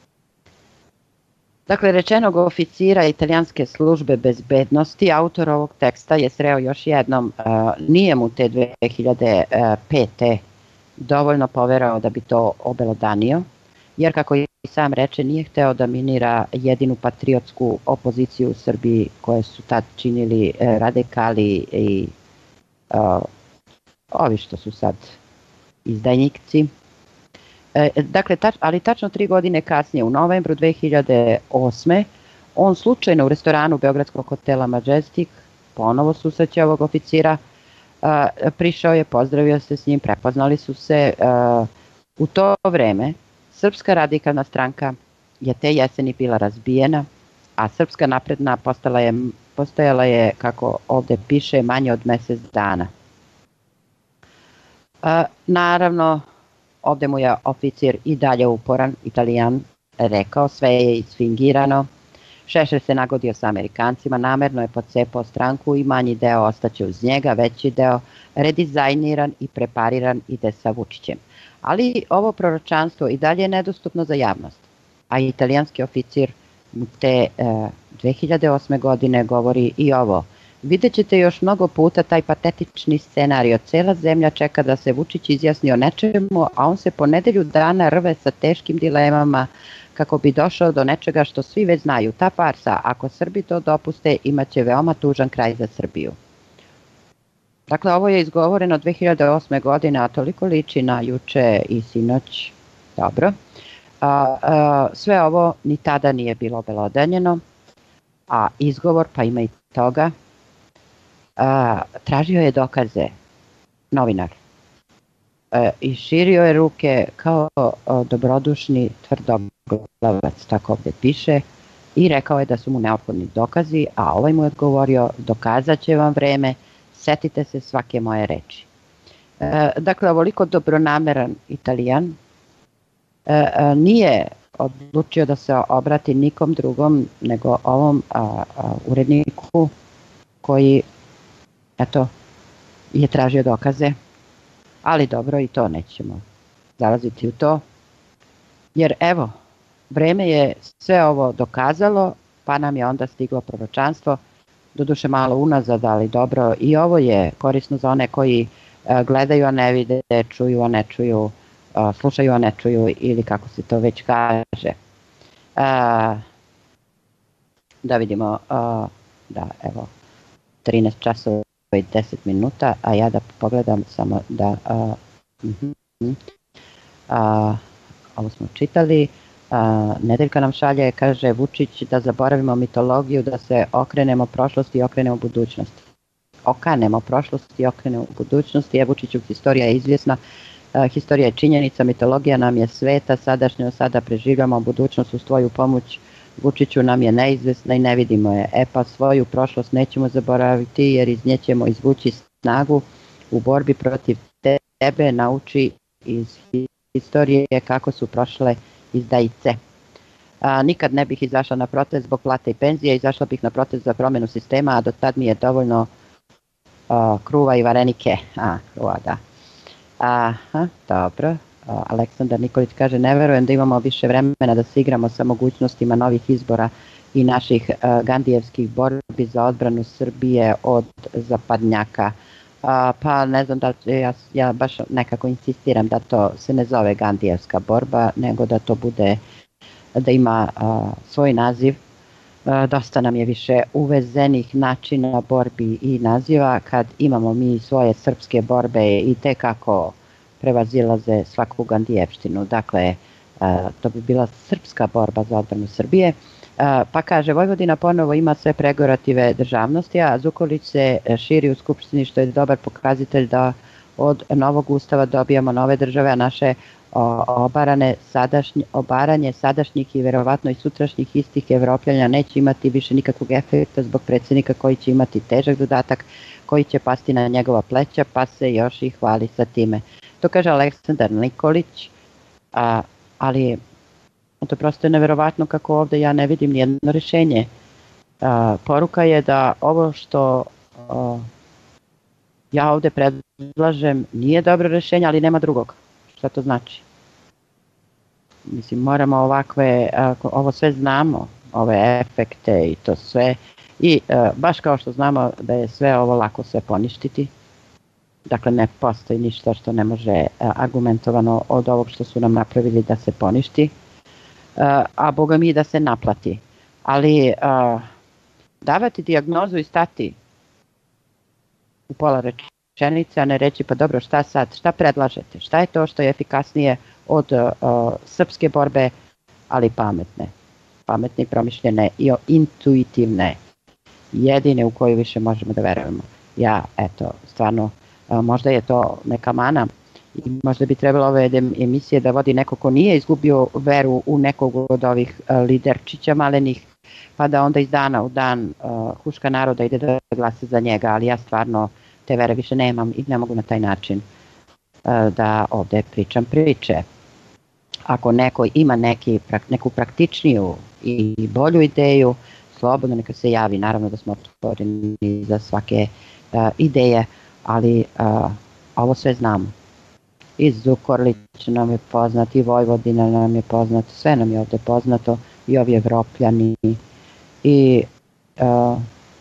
Dakle, rečenog oficira italijanske službe bezbednosti, autor ovog teksta je sreo još jednom, nije mu te dve hiljade pete. dovoljno poverao da bi to obelodanio, jer kako i sam reče, nije hteo da minira jedinu patriotsku opoziciju u Srbiji koje su tad činili radikali i ovi što su sad izdajnici. Dakle, tač, ali tačno tri godine kasnije, u novembru dve hiljade osme. on slučajno u restoranu Beogradskog hotela Majestic ponovo susreće ovog oficira, prišao je, pozdravio se s njim, prepoznali su se. U to vreme Srpska radikalna stranka je te jeseni bila razbijena, a Srpska napredna postala je, postojala je, kako ovde piše, manje od mesec dana. Naravno, ovde mu je oficir i dalje uporan, Italijan, rekao, sve je isfingirano. Šešelj se nagodio sa Amerikancima, namerno je pocepao stranku i manji deo ostaće uz njega, veći deo redizajniran i prepariran ide sa Vučićem. Ali ovo proročanstvo i dalje je nedostupno za javnost, a italijanski oficir te dve hiljade osme. godine govori i ovo. Vidjet ćete još mnogo puta taj patetični scenario. Cela zemlja čeka da se Vučić izjasni o nečemu, a on se po nedelju dana rve sa teškim dilemama kako bi došao do nečega što svi već znaju. Ta farsa, ako Srbi to dopuste, imaće veoma tužan kraj za Srbiju. Dakle, ovo je izgovoreno dve hiljade osme. godine, a toliko liči na juče i sinoć. Dobro. A, a, sve ovo ni tada nije bilo obelodanjeno, a izgovor, pa ima i toga, a, tražio je dokaze novinar a, i širio je ruke kao a, dobrodušni tvrdoglavac, tako ovde piše, i rekao je da su mu neophodni dokazi, a ovaj mu je odgovorio, dokazat će vam vreme, setite se svake moje reči. E, dakle, ovoliko dobronameran Italijan e, e, nije odlučio da se obrati nikom drugom nego ovom a, a, uredniku koji, eto, je tražio dokaze, ali dobro, i to nećemo zalaziti u to, jer evo, vreme je sve ovo dokazalo, pa nam je onda stiglo proročanstvo, doduše malo unazad, ali dobro, i ovo je korisno za one koji gledaju, a ne vide, čuju, a ne čuju, slušaju, a ne čuju, ili kako se to već kaže. Da vidimo, da, evo, trinaest časova i deset minuta, a ja da pogledam samo da, a, uh, a, ovo smo čitali, Nedeljka nam šalje, kaže Vučić, da zaboravimo mitologiju, da se okrenemo prošlosti i okrenemo budućnosti. Okanemo prošlosti i okrenemo budućnosti. Je Vučiću, historija je izvjesna, historija je činjenica, mitologija nam je sveta, sadašnjo sada preživljamo, budućnost uz tvoju pomoć Vučiću nam je neizvjesna i ne vidimo je. E pa svoju prošlost nećemo zaboraviti jer iz nje ćemo izvući snagu u borbi protiv tebe, nauči iz historije kako su prošle izdajice. A, nikad ne bih izašla na protest zbog plate i penzije, izašla bih na protest za promjenu sistema, a do tad mi je dovoljno a, kruva i varenike. A, kruva, da. Aha, dobro. A, Aleksandar Nikolić kaže, ne verujem da imamo više vremena da se igramo sa mogućnostima novih izbora i naših a, gandijevskih borbi za odbranu Srbije od zapadnjaka. A, pa ne znam da ja, ja baš nekako insistiram da to se ne zove gandijevska borba, nego da to bude, da ima a, svoj naziv. A, dosta nam je više uvezenih načina borbi i naziva kad imamo mi svoje srpske borbe i te kako prevazilaze svaku gandijevštinu. Dakle, a, to bi bila srpska borba za odbranu Srbije. Pa kaže, Vojvodina ponovo ima sve pregorative državnosti, a Zukorlić se širi u Skupštini, što je dobar pokazatelj da od novog ustava dobijamo nove države, a naše obarane sadašnje, obaranje sadašnjih i verovatno i sutrašnjih istih Evropljanja neće imati više nikakvog efekta zbog predsjednika koji će imati težak zadatak, koji će pasti na njegova pleća, pa se još i hvali sa time. To kaže Aleksandar Nikolić, a, ali to prosto je neverovatno kako ovdje ja ne vidim nijedno rješenje. A, poruka je da ovo što a, ja ovdje predlažem nije dobro rješenje, ali nema drugog. Šta to znači? Mislim, moramo ovakve, a, ovo sve znamo, ove efekte i to sve. I a, baš kao što znamo da je sve ovo lako sve poništiti. Dakle, ne postoji ništa što ne može a, argumentovano od ovog što su nam napravili da se poništi. A boga mi da se naplati. Ali uh, davati dijagnozu i stati u pola rečenice, a ne reći pa dobro šta sad, šta predlažete, šta je to što je efikasnije od uh, srpske borbe, ali pametne. Pametne i promišljene i intuitivne. Jedine u koju više možemo da verujemo. Ja, eto, stvarno, uh, možda je to neka mana, i možda bi trebalo ove emisije da vodi neko ko nije izgubio veru u nekog od ovih uh, liderčića malenih, pa da onda iz dana u dan uh, huška naroda ide da glasa za njega, ali ja stvarno te vere više nemam i ne mogu na taj način uh, da ovdje pričam priče. Ako neko ima neki, neku praktičniju i bolju ideju, slobodno neka se javi, naravno da smo otvoreni za svake uh, ideje, ali uh, ovo sve znamo. I Zukorlić nam je poznat, i Vojvodina nam je poznat, sve nam je ovdje poznato, i ovi Evropljani, i, uh,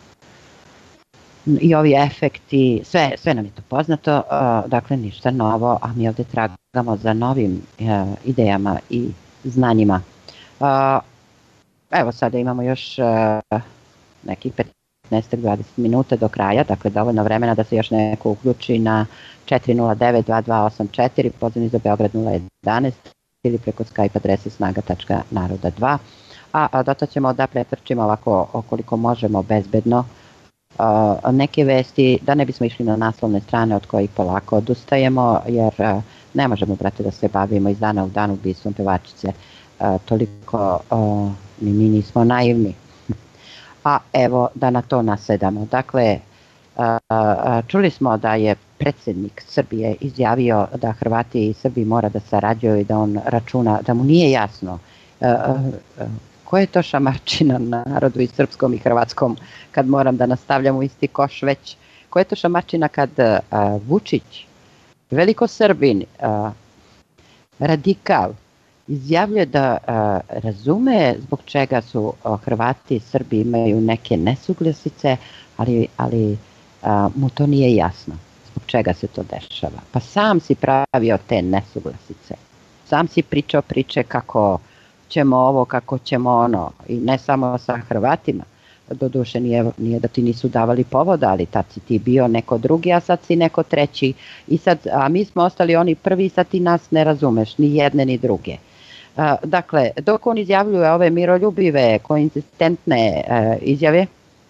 i ovi efekti, sve, sve nam je to poznato, uh, dakle ništa novo, a mi ovdje tragamo za novim uh, idejama i znanjima. Uh, evo sada imamo još uh, nekih petnaest do dvadeset minuta do kraja, dakle dovoljno vremena da se još neko uključi na četiri nula devet dva dva osam četiri, pozivni za Beograd nula jedanaest ili preko Skype adrese snaga tačka naroda dva. A, a dotad ćemo da pretrčimo ovako koliko možemo bezbedno a, neke vesti, da ne bismo išli na naslovne strane od kojih polako odustajemo, jer a, ne možemo, brate, da se bavimo iz dana u dan ubistvom pevačice. A, toliko a, ni mi nismo naivni. A evo da na to nasedamo. Dakle, čuli smo da je predsjednik Srbije izjavio da Hrvati i Srbi mora da sarađuju i da on računa, da mu nije jasno koja je to šamarčina na narodu i srpskom i hrvatskom kad moram da nastavljam u isti koš već. Koja je to šamarčina kad Vučić, veliko Srbin, radikal, izjavljuje da a, razume zbog čega su a, Hrvati i Srbi imaju neke nesuglasice, ali, ali a, mu to nije jasno zbog čega se to dešava. Pa sam si pravio te nesuglasice. Sam si pričao priče kako ćemo ovo, kako ćemo ono. I ne samo sa Hrvatima. Doduše nije, nije da ti nisu davali povoda, ali tad si ti bio neko drugi, a sad si neko treći. I sad, a mi smo ostali oni prvi, sad ti nas ne razumeš, ni jedne ni druge. Dakle, dok on izjavljuje ove miroljubive, konzistentne izjave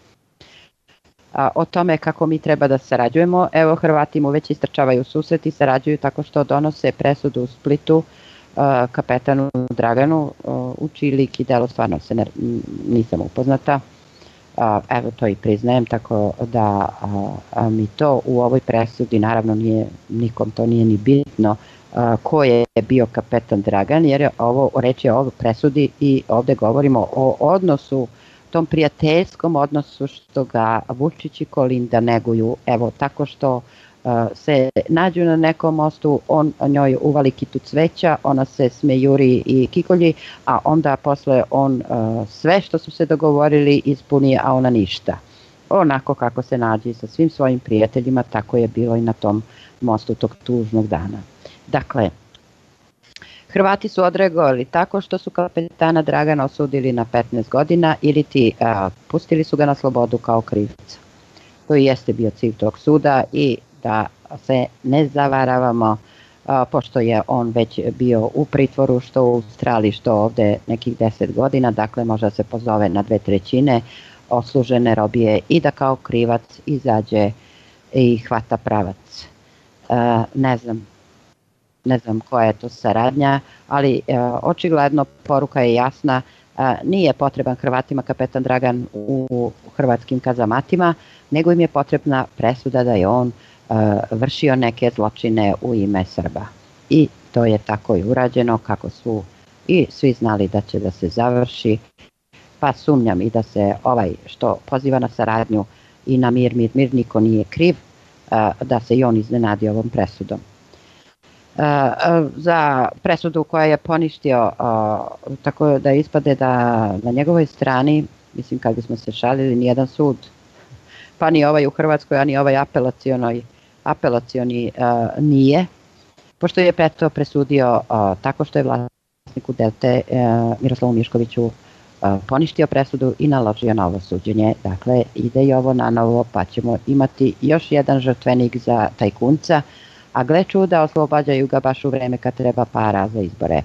o tome kako mi treba da sarađujemo, evo Hrvati mu već istrčavaju u susret i sarađuju tako što donose presudu u Splitu kapetanu Draganu, u čiji lik i delo stvarno se ne, nisam upoznata. Evo to i priznajem, tako da mi to u ovoj presudi naravno nije, nikom to nije ni bitno ko je bio kapetan Dragan, jer je ovo reč je o presudi i ovde govorimo o odnosu, tom prijateljskom odnosu što ga Vučić i Kolinda neguju, evo tako što se nađu na nekom mostu, on njoj uvali kitu cveća, ona se smejuri i kikolji, a onda posle on sve što su se dogovorili ispuni, a ona ništa. Onako kako se nađe sa svim svojim prijateljima, tako je bilo i na tom mostu tog tužnog dana. Dakle, Hrvati su odreagovali tako što su kapetana Dragana osudili na petnaest godina ili ti pustili su ga na slobodu kao krivca. To i jeste bio cilj tog suda i da se ne zavaravamo, pošto je on već bio u pritvoru što u Australiji, što ovde nekih deset godina, dakle možda se pozove na dve trećine odslužene robije i da kao krivac izađe i hvata pravac. Ne znam, ne znam koja je to saradnja, ali očigledno poruka je jasna, nije potreban Hrvatima kapetan Dragan u hrvatskim kazamatima, nego im je potrebna presuda da je on vršio neke zločine u ime Srba. I to je tako i urađeno kako su i svi znali da će da se završi, pa sumnjam i da se ovaj što poziva na saradnju i na mir, mir, mir, niko nije kriv, da se i on iznenadi ovom presudom. Za presudu koja je poništio, tako da ispade da na njegovoj strani, mislim kad bismo se šalili, nijedan sud, pa ni ovaj u Hrvatskoj, a ni ovaj apelacionoj apelacioni nije, pošto je Petro presudio tako što je vlasniku Delte Miroslavu Miškoviću poništio presudu i naložio novo suđenje. Dakle, ide i ovo na novo, pa ćemo imati još jedan žrtvenik za tajkunca, a gle čuda, oslobađaju ga baš u vreme kad treba para za izbore.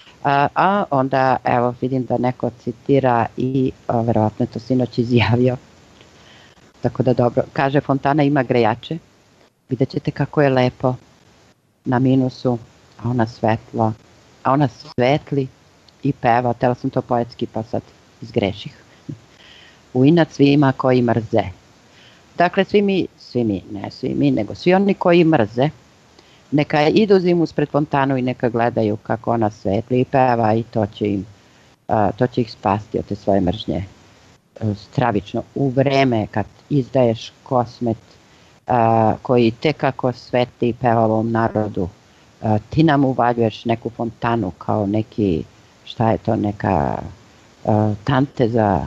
A onda, evo, vidim da neko citira i verovatno je to sinoć izjavio, tako da dobro, kaže fontana ima grejače, vidjet ćete kako je lepo na minusu, a ona svetla, a ona svetli i peva, tela sam to poetski pa sad izgreših. U inat svima koji mrze. Dakle, svi mi, svi mi, ne svi mi, nego svi oni koji mrze, neka idu zimu spred fontanu i neka gledaju kako ona svetli i peva i to će im, to će ih spasti od te svoje mržnje. Stravično, u vreme kad izdaješ kosmet koji tekako sveti pevavom narodu, ti nam uvaljuješ neku fontanu kao neki, šta je to, neka tante za,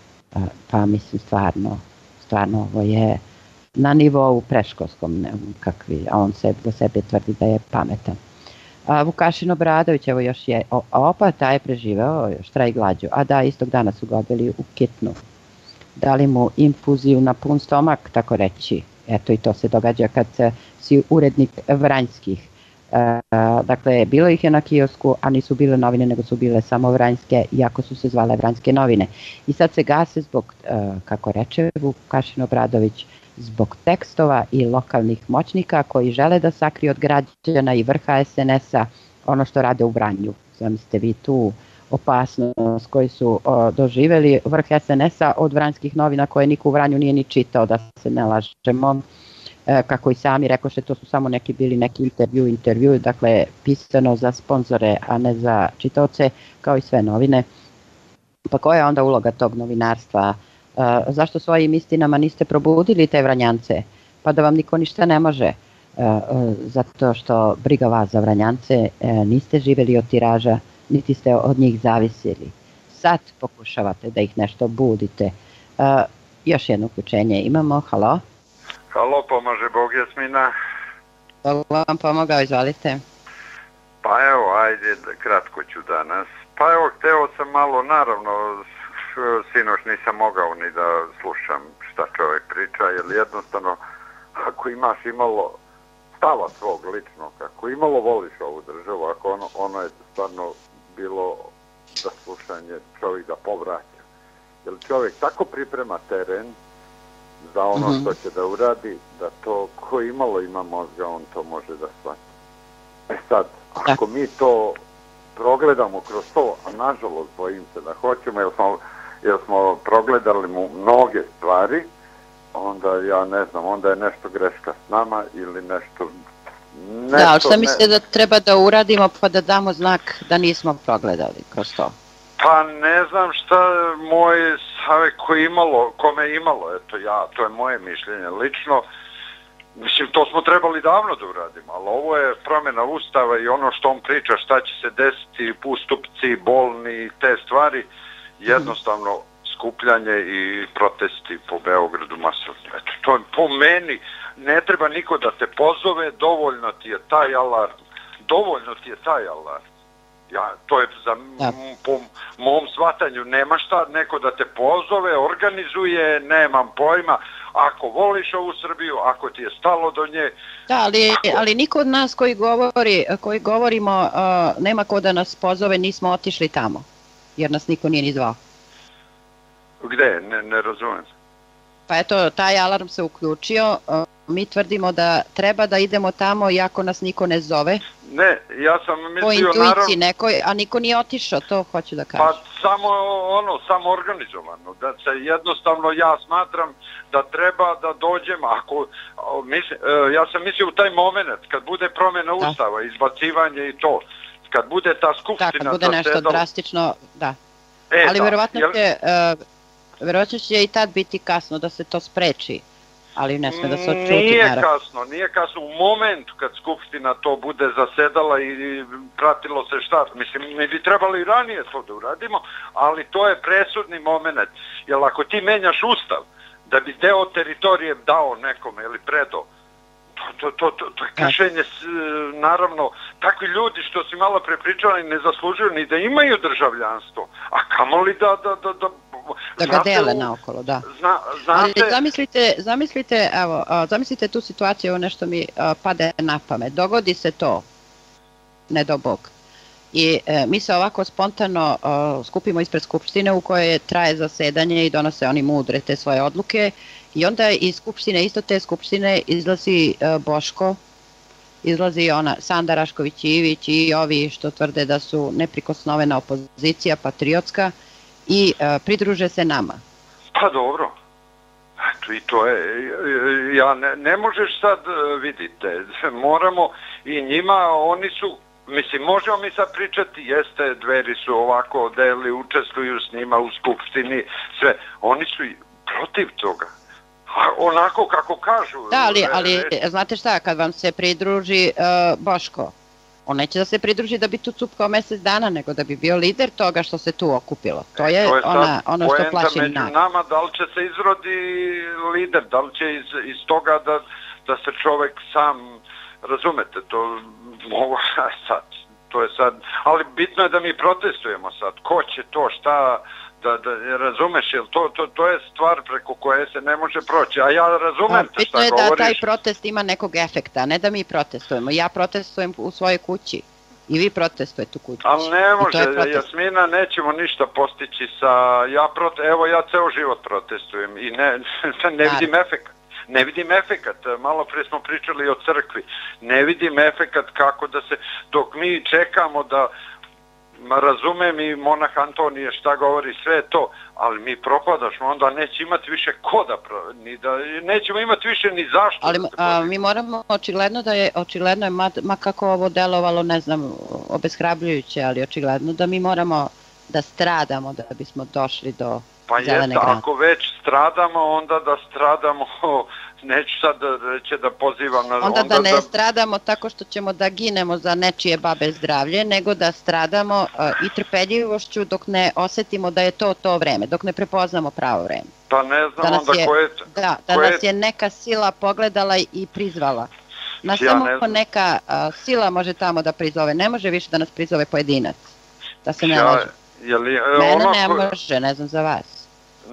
pa mislim stvarno, stvarno ovo je na nivou preškolskom, kakvi, a on se do sebe tvrdi da je pametan. Vukašin Obradović, evo još je, opa, taj je preživeo štrajk glađu, a da, istog dana su ga odveli u Kitnu. Dali mu infuziju na pun stomak, tako reći. Eto i to se događa kad si urednik Vranjskih. Dakle, bilo ih je na kiosku, a nisu bile novine, nego su bile samo Vranjske, iako su se zvale Vranjske novine. I sad se gase zbog, kako reče Vukašin Obradović, zbog tekstova i lokalnih moćnika koji žele da sakriju od građana i vrha es en es-a ono što rade u Vranju. Zamislite vi tu opasnost koju su doživjeli vrh es en es-a od vranjskih novina koje niko u Vranju nije ni čitao, da se ne lažemo. Kako i sami rekoše, to su samo neki bili neki intervju, intervju, dakle pisano za sponzore, a ne za čitaoce, kao i sve novine. Pa koja je onda uloga tog novinarstva? Zašto svojim istinama niste probudili te Vranjance? Pa da vam niko ništa ne može. Zato što briga vas za Vranjance, niste živjeli od tiraža, niti ste od njih zavisili. Sad pokušavate da ih nešto budite. Još jedno uključenje imamo, halo? Halo, pomaže Bog, Jasmina. Bog vam pomogao, izvalite. Pa evo, ajde, kratko ću danas. Pa evo, hteo sam malo, naravno, sinoć nisam mogao ni da slušam šta čovjek priča, jer jednostavno, ako imaš imalo stava svog ličnog, ako imalo voliš ovu državu, ako ono, ono je stvarno bilo da slušanje čovjek da povraća. Jer čovjek tako priprema teren za ono Mhm. što će da uradi, da to ko imalo ima mozga, on to može da shvati. E sad, ako mi to progledamo kroz to, a nažalost bojim se da hoćemo, jer smo, jer smo progledali mu mnoge stvari, onda ja ne znam, onda je nešto greška s nama ili nešto... nešto Da, ali šta ne- mislite da treba da uradimo pa da damo znak da nismo progledali kroz to? Pa ne znam šta moj savjet koji imalo, kome je imalo, eto ja, to je moje mišljenje lično. Mislim, to smo trebali davno da uradimo, ali ovo je promjena ustava i ono što on priča, šta će se desiti, ustupci, bolni, te stvari, jednostavno skupljanje i protesti po Beogradu masovni. Eto, to je po meni, ne treba niko da te pozove, dovoljno ti je taj alarm, dovoljno ti je taj alarm. Ja, to je za, m, po mom shvatanju, nema šta neko da te pozove, organizuje, nemam pojma, ako voliš ovu Srbiju, ako ti je stalo do nje. Da, ali, ali niko od nas koji, govori, koji govorimo, uh, nema ko da nas pozove, nismo otišli tamo, jer nas niko nije ni zvao. Gde? Ne, ne razumijem. Pa eto, taj alarm se uključio, uh, mi tvrdimo da treba da idemo tamo iako nas niko ne zove, Ne, ja sam po mislio intuiciji naravno, nekoj, a niko nije otišao, to hoću da kažem. pa samo ono, samo organizovano, da se jednostavno ja smatram da treba da dođemo, ako, o, misli, e, ja sam mislio u taj moment, kad bude promjena ustava, izbacivanje i to, kad bude ta Da, skupština kad bude nešto zasedala- drastično, da. E, Ali da, verovatno jel- će, uh, verovatno će i tad biti kasno da se to spreči, ali ne sme da se odčuti, Nije naravno. kasno, nije kasno. U momentu kad skupština to bude zasedala i pratilo se šta, mislim, mi bi trebali i ranije to da uradimo, ali to je presudni moment. Jer ako ti menjaš ustav, da bi deo teritorije dao nekome ili predao, to, to, to, to je kršenje, s- naravno, takvi ljudi što si malo prepričali ne zaslužuju ni da imaju državljanstvo, a kamoli da, da, da, da Da ga znate, dele u- naokolo, da. Zna, Ali znate, zamislite, zamislite, evo, a, zamislite tu situaciju, ovo nešto mi a, pade na pamet. Dogodi se to, ne do Bog. I e, mi se ovako spontano a, skupimo ispred skupštine u kojoj traje zasedanje i donose oni mudre te svoje odluke i onda iz skupštine, isto te skupštine izlazi e, Boško, izlazi ona Sanda Rašković-Ivić i ovi što tvrde da su neprikosnovena opozicija, patriotska i e, pridruže se nama. pa dobro. Eto, i to je, ja ne, ne možeš sad, e, vidite, moramo i njima, oni su, mislim, možemo mi sad pričati, jeste, Dveri su ovako deli, učestvuju s njima u skupštini, sve, oni su i protiv toga. A onako kako kažu. Da, ali, e, ali e, znate šta, kad vam se pridruži e, Boško, on neće da se pridruži da bi tu cupkao mjesec dana, nego da bi bio lider toga što se tu okupilo. To je, to je sad ona, ono što poenta plaši među narod. nama, da li će se izrodi lider, da li će iz, iz toga da, da se čovjek sam, razumete, to mogu sad, to je sad, ali bitno je da mi protestujemo sad, ko će to, šta, da, da razumeš, jer to, to, to je stvar preko koje se ne može proći, a ja razumem te Bitno šta je da govoriš. taj protest ima nekog efekta, a ne da mi protestujemo. Ja protestujem u svojoj kući i vi protestujete u kući. Ali ne I to je može, protest. Jasmina, nećemo ništa postići sa, ja prote, evo ja ceo život protestujem i ne, ne vidim efekat. Ne vidim efekat, malo prije smo pričali o crkvi, ne vidim efekat kako da se, dok mi čekamo da, ma razumem i monah Antonije šta govori, sve je to, ali mi propadašmo, onda neće imati više ko da, pro, ni da nećemo imati više ni zašto. Ali da se a, mi moramo, očigledno da je, očigledno je, ma, ma kako ovo delovalo, ne znam, obeshrabrujuće, ali očigledno da mi moramo da stradamo da bismo došli do Pa zelene jeste, grane. ako već stradamo, onda da stradamo, neću sad da, reći da pozivam na... Onda da ne stradamo tako što ćemo da ginemo za nečije babe zdravlje, nego da stradamo uh, i trpeljivošću dok ne osetimo da je to to vreme, dok ne prepoznamo pravo vreme. Pa ne znam Da nas onda je, koje... da, da koje- nas je neka sila pogledala i prizvala. Nas Ja samo ne znam. neka uh, sila može tamo da prizove, ne može više da nas prizove pojedinac. Da se ne Ja, laže. je li, e, Mene ono ne ko- može, ne znam za vas.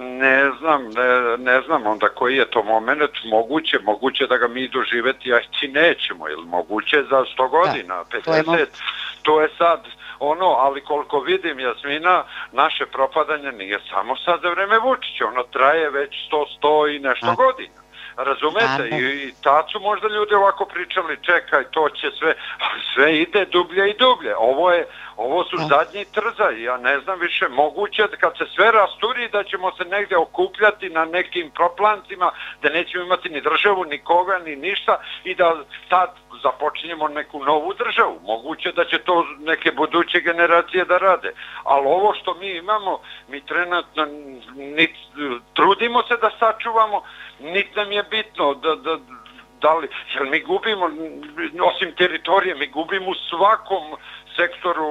Ne znam, ne, ne znam onda koji je to moment, moguće, moguće da ga mi doživeti, a ti nećemo, ili moguće za sto godina, to je mo- pedeset, to je sad, ono, ali koliko vidim, Jasmina, naše propadanje nije samo sad za vreme Vučića, ono traje već sto, sto i nešto godina. Razumete? I, i tad su možda ljudi ovako pričali, čekaj, to će sve, ali sve ide dublje i dublje. Ovo je, ovo su zadnji trzaj, ja ne znam više, moguće kad se sve rasturi da ćemo se negde okupljati na nekim proplancima, da nećemo imati ni državu, ni koga, ni ništa i da tad započinjemo neku novu državu. Moguće da će to neke buduće generacije da rade. Ali ovo što mi imamo, mi trenutno nit, trudimo se da sačuvamo, niti nam je bitno da, da, da li, jer mi gubimo, osim teritorije, mi gubimo u svakom sektoru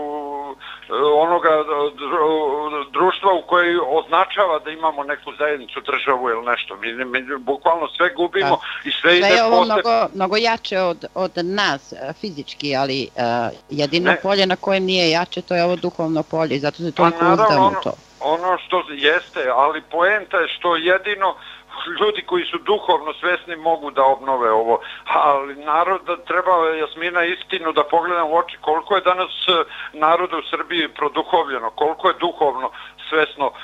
onoga društva u kojoj označava da imamo neku zajednicu, državu ili nešto. Mi, mi bukvalno sve gubimo da. I sve, sve ide je ovo posle... mnogo, mnogo jače od, od nas fizički, ali uh, jedino ne. polje na kojem nije jače, to je ovo duhovno polje i zato se toliko pa, uzdamo u to. Ono što jeste, ali poenta je što jedino ljudi koji su duhovno svesni mogu da obnove ovo, ali narod da treba, Jasmina, istinu da pogledam u oči koliko je danas naroda u Srbiji produhovljeno, koliko je duhovno svesno uh,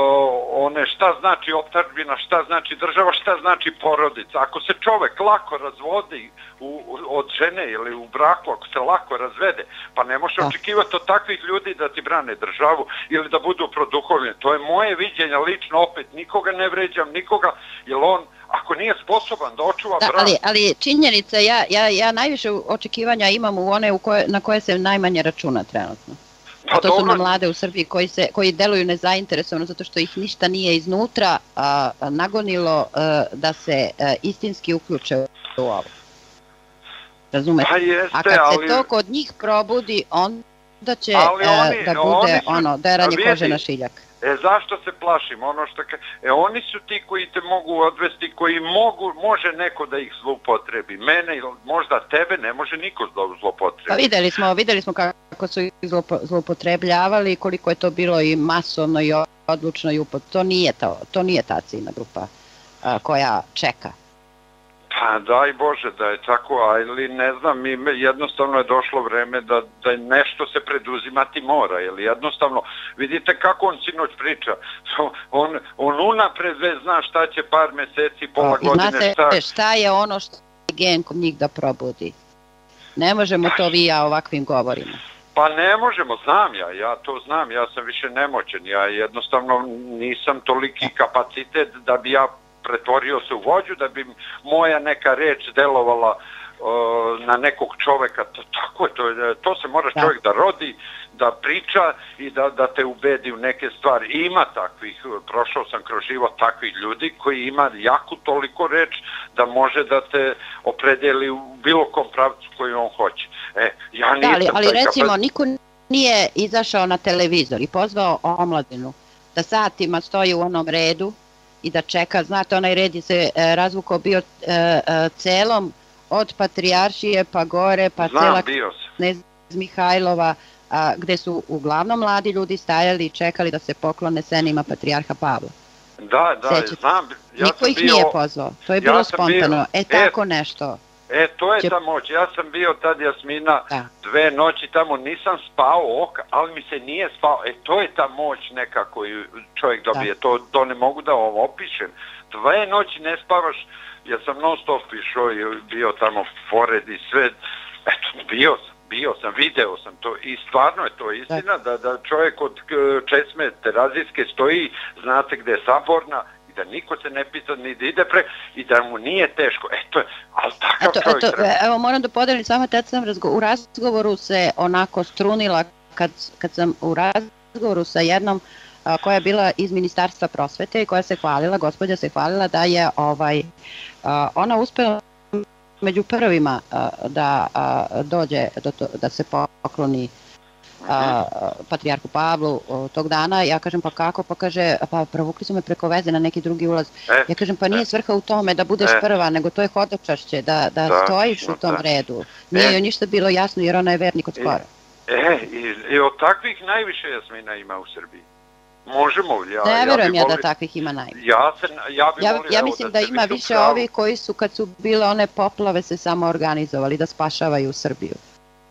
one šta znači optarbina, šta znači država, šta znači porodica. Ako se čovek lako razvodi u, od žene ili u braku, ako se lako razvede, pa ne može očekivati od takvih ljudi da ti brane državu ili da budu produhovljeni. To je moje viđenje lično, opet nikoga ne vređam, nikoga, jer on ako nije sposoban da očuva da, brak... Ali, ali činjenica, ja, ja, ja najviše očekivanja imam u one u koje, na koje se najmanje računa trenutno. A to su na mlade u Srbiji koji, se, koji deluju nezainteresovano zato što ih ništa nije iznutra a, a, nagonilo a, da se a, istinski uključe u ovo. Razumete? Pa jeste, a kad se ali... to kod njih probudi, onda će oni, a, da bude su, ono, deranje kože na šiljak. E zašto se plašim? Ono što ka... E oni su ti koji te mogu odvesti, koji mogu, može neko da ih zloupotrebi. Mene ili možda tebe ne može niko da zloupotrebi. Pa videli smo, videli smo kako su ih zloupotrebljavali, koliko je to bilo i masovno i odlučno i upot. To nije, to, to nije ta ciljna grupa a, koja čeka. Pa daj Bože da je tako, ali ne znam, mi, jednostavno je došlo vreme da, da nešto se preduzimati mora, jer jednostavno, vidite kako on sinoć priča, on, on unapred već zna šta će par meseci, pola o, godine, znate, šta... šta je ono što je gen kod njih da probudi. Ne možemo to vi ja ovakvim govorima. Pa ne možemo, znam ja, ja to znam, ja sam više nemoćen, ja jednostavno nisam toliki kapacitet da bi ja pretvorio se u vođu, da bi moja neka reč delovala uh, na nekog čoveka. To, tako je, to, to se mora čovjek da rodi, da priča i da, da te ubedi u neke stvari. I ima takvih, prošao sam kroz život takvih ljudi koji ima jako toliko reč da može da te opredeli u bilo kom pravcu koji on hoće. E, ja nisam da, ali, ali taj recimo, kapacit... niko nije izašao na televizor i pozvao omladinu da satima stoji u onom redu i da čeka, znate, onaj red je se e, razvukao bio e, e, celom od Patrijaršije pa gore, pa Znam, cela Knez Mihajlova, a, gde su uglavnom mladi ljudi stajali i čekali da se poklone senima Patrijarha Pavla. Da, da, Sećate? znam. Ja Niko ih bio, nije pozvao, to je ja bilo spontano. Bio, e, tako e, nešto. E, to je Će... ta moć. Ja sam bio tad, Jasmina, da. dve noći tamo, nisam spao oka, ali mi se nije spao. E, to je ta moć neka koju čovjek dobije. To, to ne mogu da vam opišem. Dve noći ne spavaš, ja sam non stop išao i bio tamo pored i sve. Eto, bio sam, bio sam, video sam to i stvarno je to istina da, da čovjek od Česme Terazijske stoji, znate gde je Saborna, da niko se ne pita ni da ide pre i da mu nije teško. Eto, ali takav eto, čovjek eto, treba. Evo, moram da podelim s vama, tad sam razgo u razgovoru se onako strunila kad, kad sam u razgovoru sa jednom a, koja je bila iz Ministarstva prosvete i koja se hvalila, gospođa se hvalila da je ovaj, a, ona uspela među prvima a, da a, dođe do to, da se pokloni A, Patrijarhu Pavlu tog dana. Ja kažem pa kako, pa kaže pa provukli su me preko veze na neki drugi ulaz. E, ja kažem pa nije svrha u tome da budeš e, prva, nego to je hodočašće, da, da, da stojiš u tom da. redu. Nije e, joj ništa bilo jasno jer ona je vernik od skora. E, i, i od takvih najviše, Jasmina, ima u Srbiji. Možemo li? Ja, ne ja verujem ja voli... da takvih ima najviše. Ja, se, ja, bi ja, volio, ja mislim da, da ima više pravu. Ovi koji su kad su bile one poplave se samo organizovali da spašavaju Srbiju.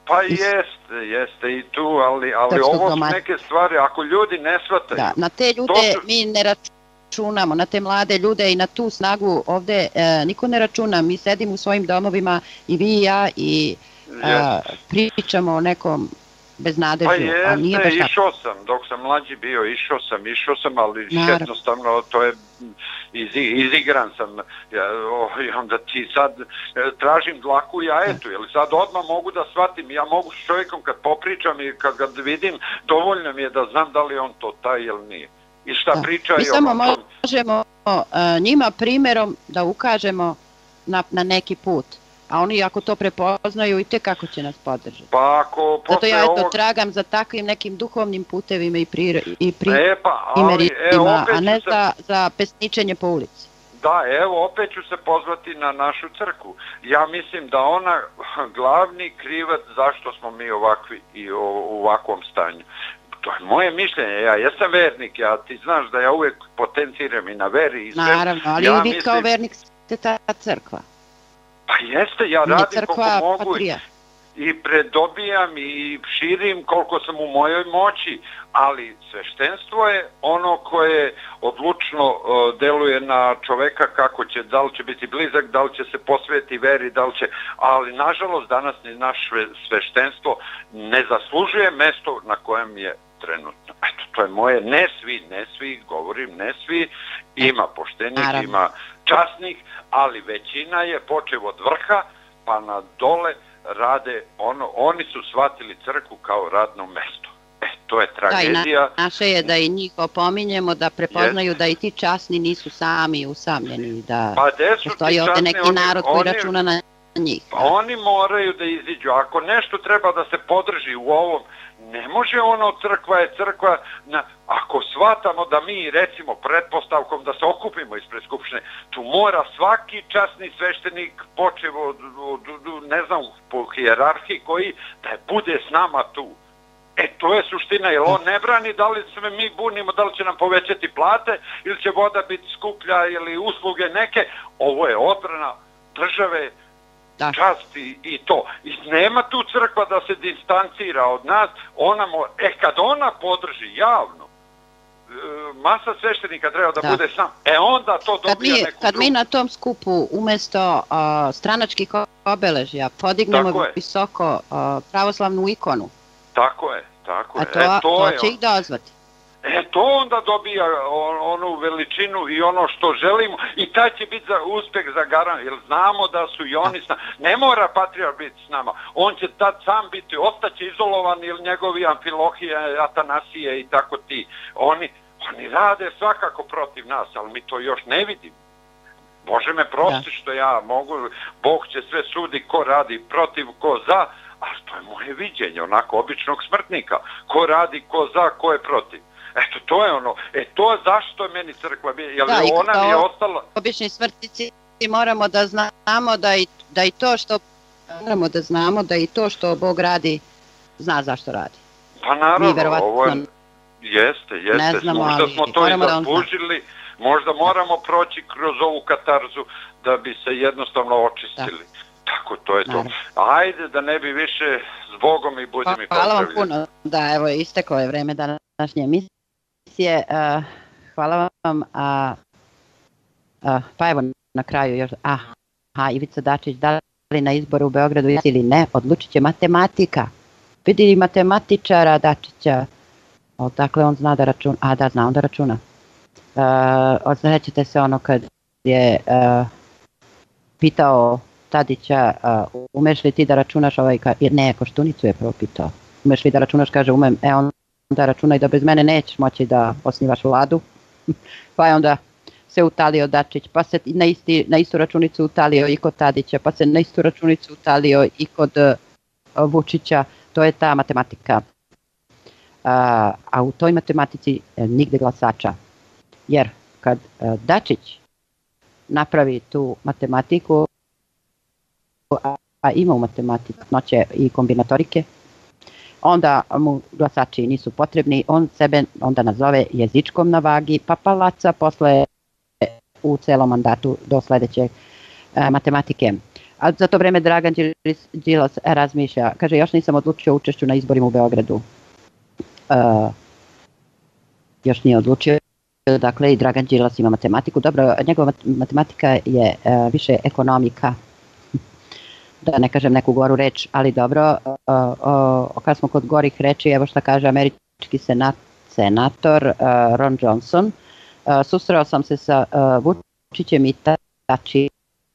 Pa jeste, jeste i tu, ali, ali ovo su neke stvari, ako ljudi ne shvataju... Da, na te ljude su... mi ne računamo, na te mlade ljude i na tu snagu ovde e, niko ne računa, mi sedimo u svojim domovima i vi i ja i a, pričamo o nekom beznadežu. Pa jeste, išao sam, dok sam mlađi bio, išao sam, išao sam, ali jednostavno to je, iz, izigran sam, ja, o, i onda ti sad tražim dlaku jajetu, jer sad odmah mogu da shvatim, ja mogu s čovjekom kad popričam i kad ga vidim, dovoljno mi je da znam da li on to taj ili nije. I šta da. priča Mi samo ono, možemo uh, njima primjerom da ukažemo na, na neki put. A oni ako to prepoznaju i te kako će nas podržati. Pa ako Zato ja eto ovog... tragam za takvim nekim duhovnim putevima i, pri, i e, pa, ali, primerima, e, a ne se... za, za pesničenje po ulici. Da, evo, opet ću se pozvati na našu crkvu. Ja mislim da ona glavni krivac zašto smo mi ovakvi i u ovakvom stanju. To je moje mišljenje, ja jesam vernik, ja ti znaš da ja uvijek potenciram i na veri i sve. Naravno, ali ja i vi mislim... kao vernik ste ta crkva. Pa jeste, ja radim crkva, koliko mogu patrija. I predobijam i širim koliko sam u mojoj moći, ali sveštenstvo je ono koje odlučno uh, deluje na čoveka kako će, da li će biti blizak, da li će se posveti veri, da li će, ali nažalost danas ni naš sveštenstvo ne zaslužuje mesto na kojem je trenutno. Eto, to je moje, ne svi, ne svi, govorim, ne svi, ima poštenih, Naravno. ima časnih, ali većina je, počev od vrha, pa na dole, rade ono, oni su shvatili crkvu kao radno mesto. E, to je tragedija. Da, i na, naše je da i njih opominjemo, da prepoznaju yes. da i ti časni nisu sami usamljeni, da pa postoji ovdje neki oni, narod koji oni, računa na njih. Pa oni moraju da iziđu. Ako nešto treba da se podrži u ovom, ne može ono crkva je crkva, na, ako shvatamo da mi recimo pretpostavkom da se okupimo ispred skupštine, tu mora svaki časni sveštenik počev od, od, od, ne znam, po hijerarhiji koji da bude s nama tu. E, to je suština, jer on ne brani da li se mi bunimo, da li će nam povećati plate, ili će voda biti skuplja, ili usluge neke. Ovo je odbrana države, da. časti i to. I nema tu crkva da se distancira od nas, ona mora, e kad ona podrži javno, masa sveštenika treba da, da. bude sam, e onda to dobija kad mi, neku Kad drugu. mi na tom skupu umjesto uh, stranačkih obeležja podignemo visoko uh, pravoslavnu ikonu, tako je, tako je. A to, e, to, to će on... ih dozvati. E, to onda dobija on, onu veličinu i ono što želimo i taj će biti za uspjeh za garan, jer znamo da su i oni s nama. Ne mora patrijar biti s nama, on će tad sam biti, ostaće izolovan ili njegovi Amfilohije, Atanasije i tako ti. Oni, oni rade svakako protiv nas, ali mi to još ne vidimo. Bože me prosti što ja mogu, Bog će sve sudi ko radi protiv, ko za, ali to je moje viđenje, onako običnog smrtnika. Ko radi, ko za, ko je protiv. Eto, to je ono, e to je zašto je meni crkva, jer da, ona mi je ostala... Obični smrtnici moramo da znamo da i, da i to što moramo da znamo da i to što Bog radi, zna zašto radi. Pa naravno, ovo je, jeste, jeste, znamo, možda smo to i zaslužili, da možda moramo proći kroz ovu katarzu da bi se jednostavno očistili. Da. Tako, to je to. Naravno. Ajde, da ne bi više s Bogom i budi mi pozdravljeni. Hvala vam puno, da, evo, isteklo je vreme današnje emisije. Uh, hvala vam, a, a, pa evo na kraju još, aha, Ivica Dačić, da li na izboru u Beogradu ili ne, odlučit će matematika. Vidi matematičara Dačića, odakle on zna da računa, a da, zna on da računa. Uh, Oznaćete se ono kad je uh, pitao Tadića, uh, umeš li ti da računaš ovaj, ka... ne, Koštunicu je prvo pitao, umeš li da računaš, kaže umem, e on da računaj da bez mene nećeš moći da osnivaš vladu, pa je onda se utalio Dačić, pa se na, isti, na istu računicu utalio i kod Tadića, pa se na istu računicu utalio i kod uh, Vučića, to je ta matematika. Uh, a u toj matematici uh, nigde glasača, jer kad uh, Dačić napravi tu matematiku, a, a ima u matematici noće i kombinatorike, onda mu glasači nisu potrebni, on sebe onda nazove jezičkom na vagi, pa palaca posle u celom mandatu do sledeće e, matematike. A za to vreme Dragan Đilas razmišlja, kaže, još nisam odlučio o učešću na izborima u Beogradu. Uh, još nije odlučio, dakle i Dragan Đilas ima matematiku. Dobro, njegova matematika je uh, više ekonomika, da ne kažem neku goru reč, ali dobro, uh, uh, kad smo kod gorih reči, evo šta kaže američki senat, senator uh, Ron Johnson. Uh, susreo sam se sa uh, Vučićem i Tači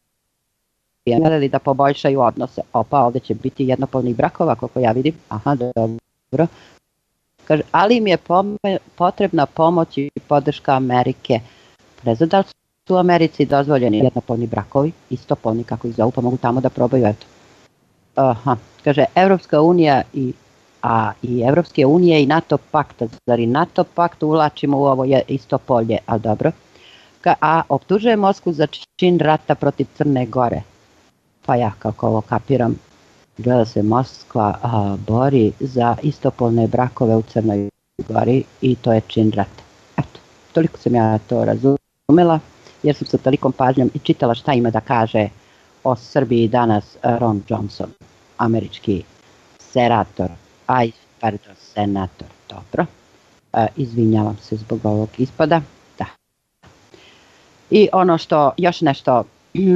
da poboljšaju odnose. Opa, ovdje će biti jednopolnih brakova, koliko ja vidim. Aha, dobro. Kaže, ali im je potrebna pomoć i podrška Amerike. Ne znam da li su u Americi dozvoljeni jednopolni brakovi, istopolni, kako ih zovu, pa mogu tamo da probaju, eto. Aha, kaže, Evropska unija i a i Evropske unije i NATO pakta, zar i NATO pakt uvlačimo u ovo istopolje, ali dobro. A optužuje Moskvu za čin rata protiv Crne Gore. Pa ja, kako ovo kapiram, gleda se Moskva a, bori za istopolne brakove u Crnoj Gori i to je čin rata. Eto, toliko sam ja to razumela, jer sam sa tolikom pažnjom i čitala šta ima da kaže o Srbiji danas Ron Johnson, američki senator, aj, pardon, senator, dobro. E, izvinjavam se zbog ovog ispada. Da. I ono što, još nešto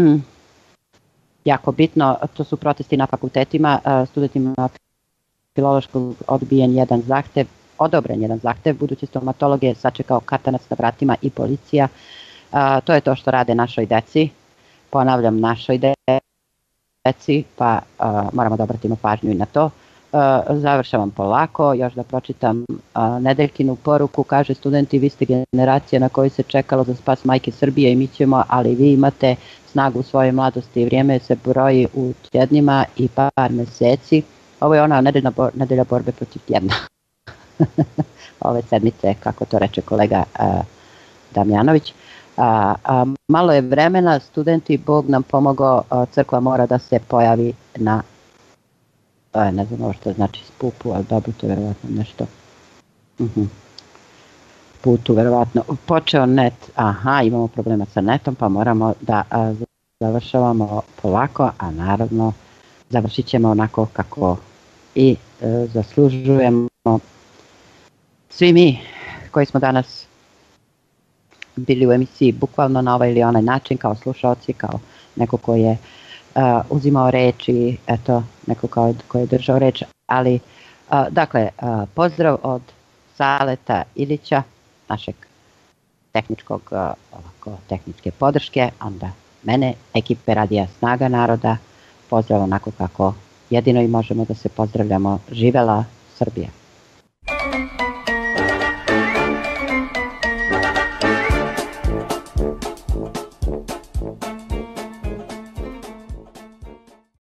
jako bitno, to su protesti na fakultetima, studentima filološkog odbijen jedan zahtev, odobren jedan zahtev, budući stomatolog je sačekao katanac na vratima i policija. To je to što rade našoj deci, ponavljam našoj deci, pa moramo da obratimo pažnju i na to. Završavam polako, još da pročitam Nedeljkinu poruku, kaže studenti, vi ste generacija na kojoj se čekalo za spas majke Srbije i mi ćemo, ali vi imate snagu u svojoj mladosti i vrijeme se broji u tjednima i par meseci. Ovo je ona nedelja, nedelja borbe protiv tjedna. Ove sedmice, kako to reče kolega a, Damjanović. A, a, malo je vremena, studenti, Bog nam pomogao, a, crkva mora da se pojavi na, a, ne znam ovo što znači spupu, ali dobro, to je vjerovatno nešto. Uh-huh. Putu, verovatno, počeo net, aha, imamo problema sa netom, pa moramo da a, završavamo polako, a naravno završit ćemo onako kako i e, zaslužujemo svi mi koji smo danas bili u emisiji bukvalno na ovaj ili onaj način, kao slušaoci, kao neko koji je a, uzimao reč i eto, neko kao, koji je držao reč, ali a, dakle, a, pozdrav od Saleta Ilića, našeg tehničkog, ovako, tehničke podrške, onda mene, ekipe Radija Snaga naroda, pozdrav onako kako jedino i možemo da se pozdravljamo. Živela Srbija!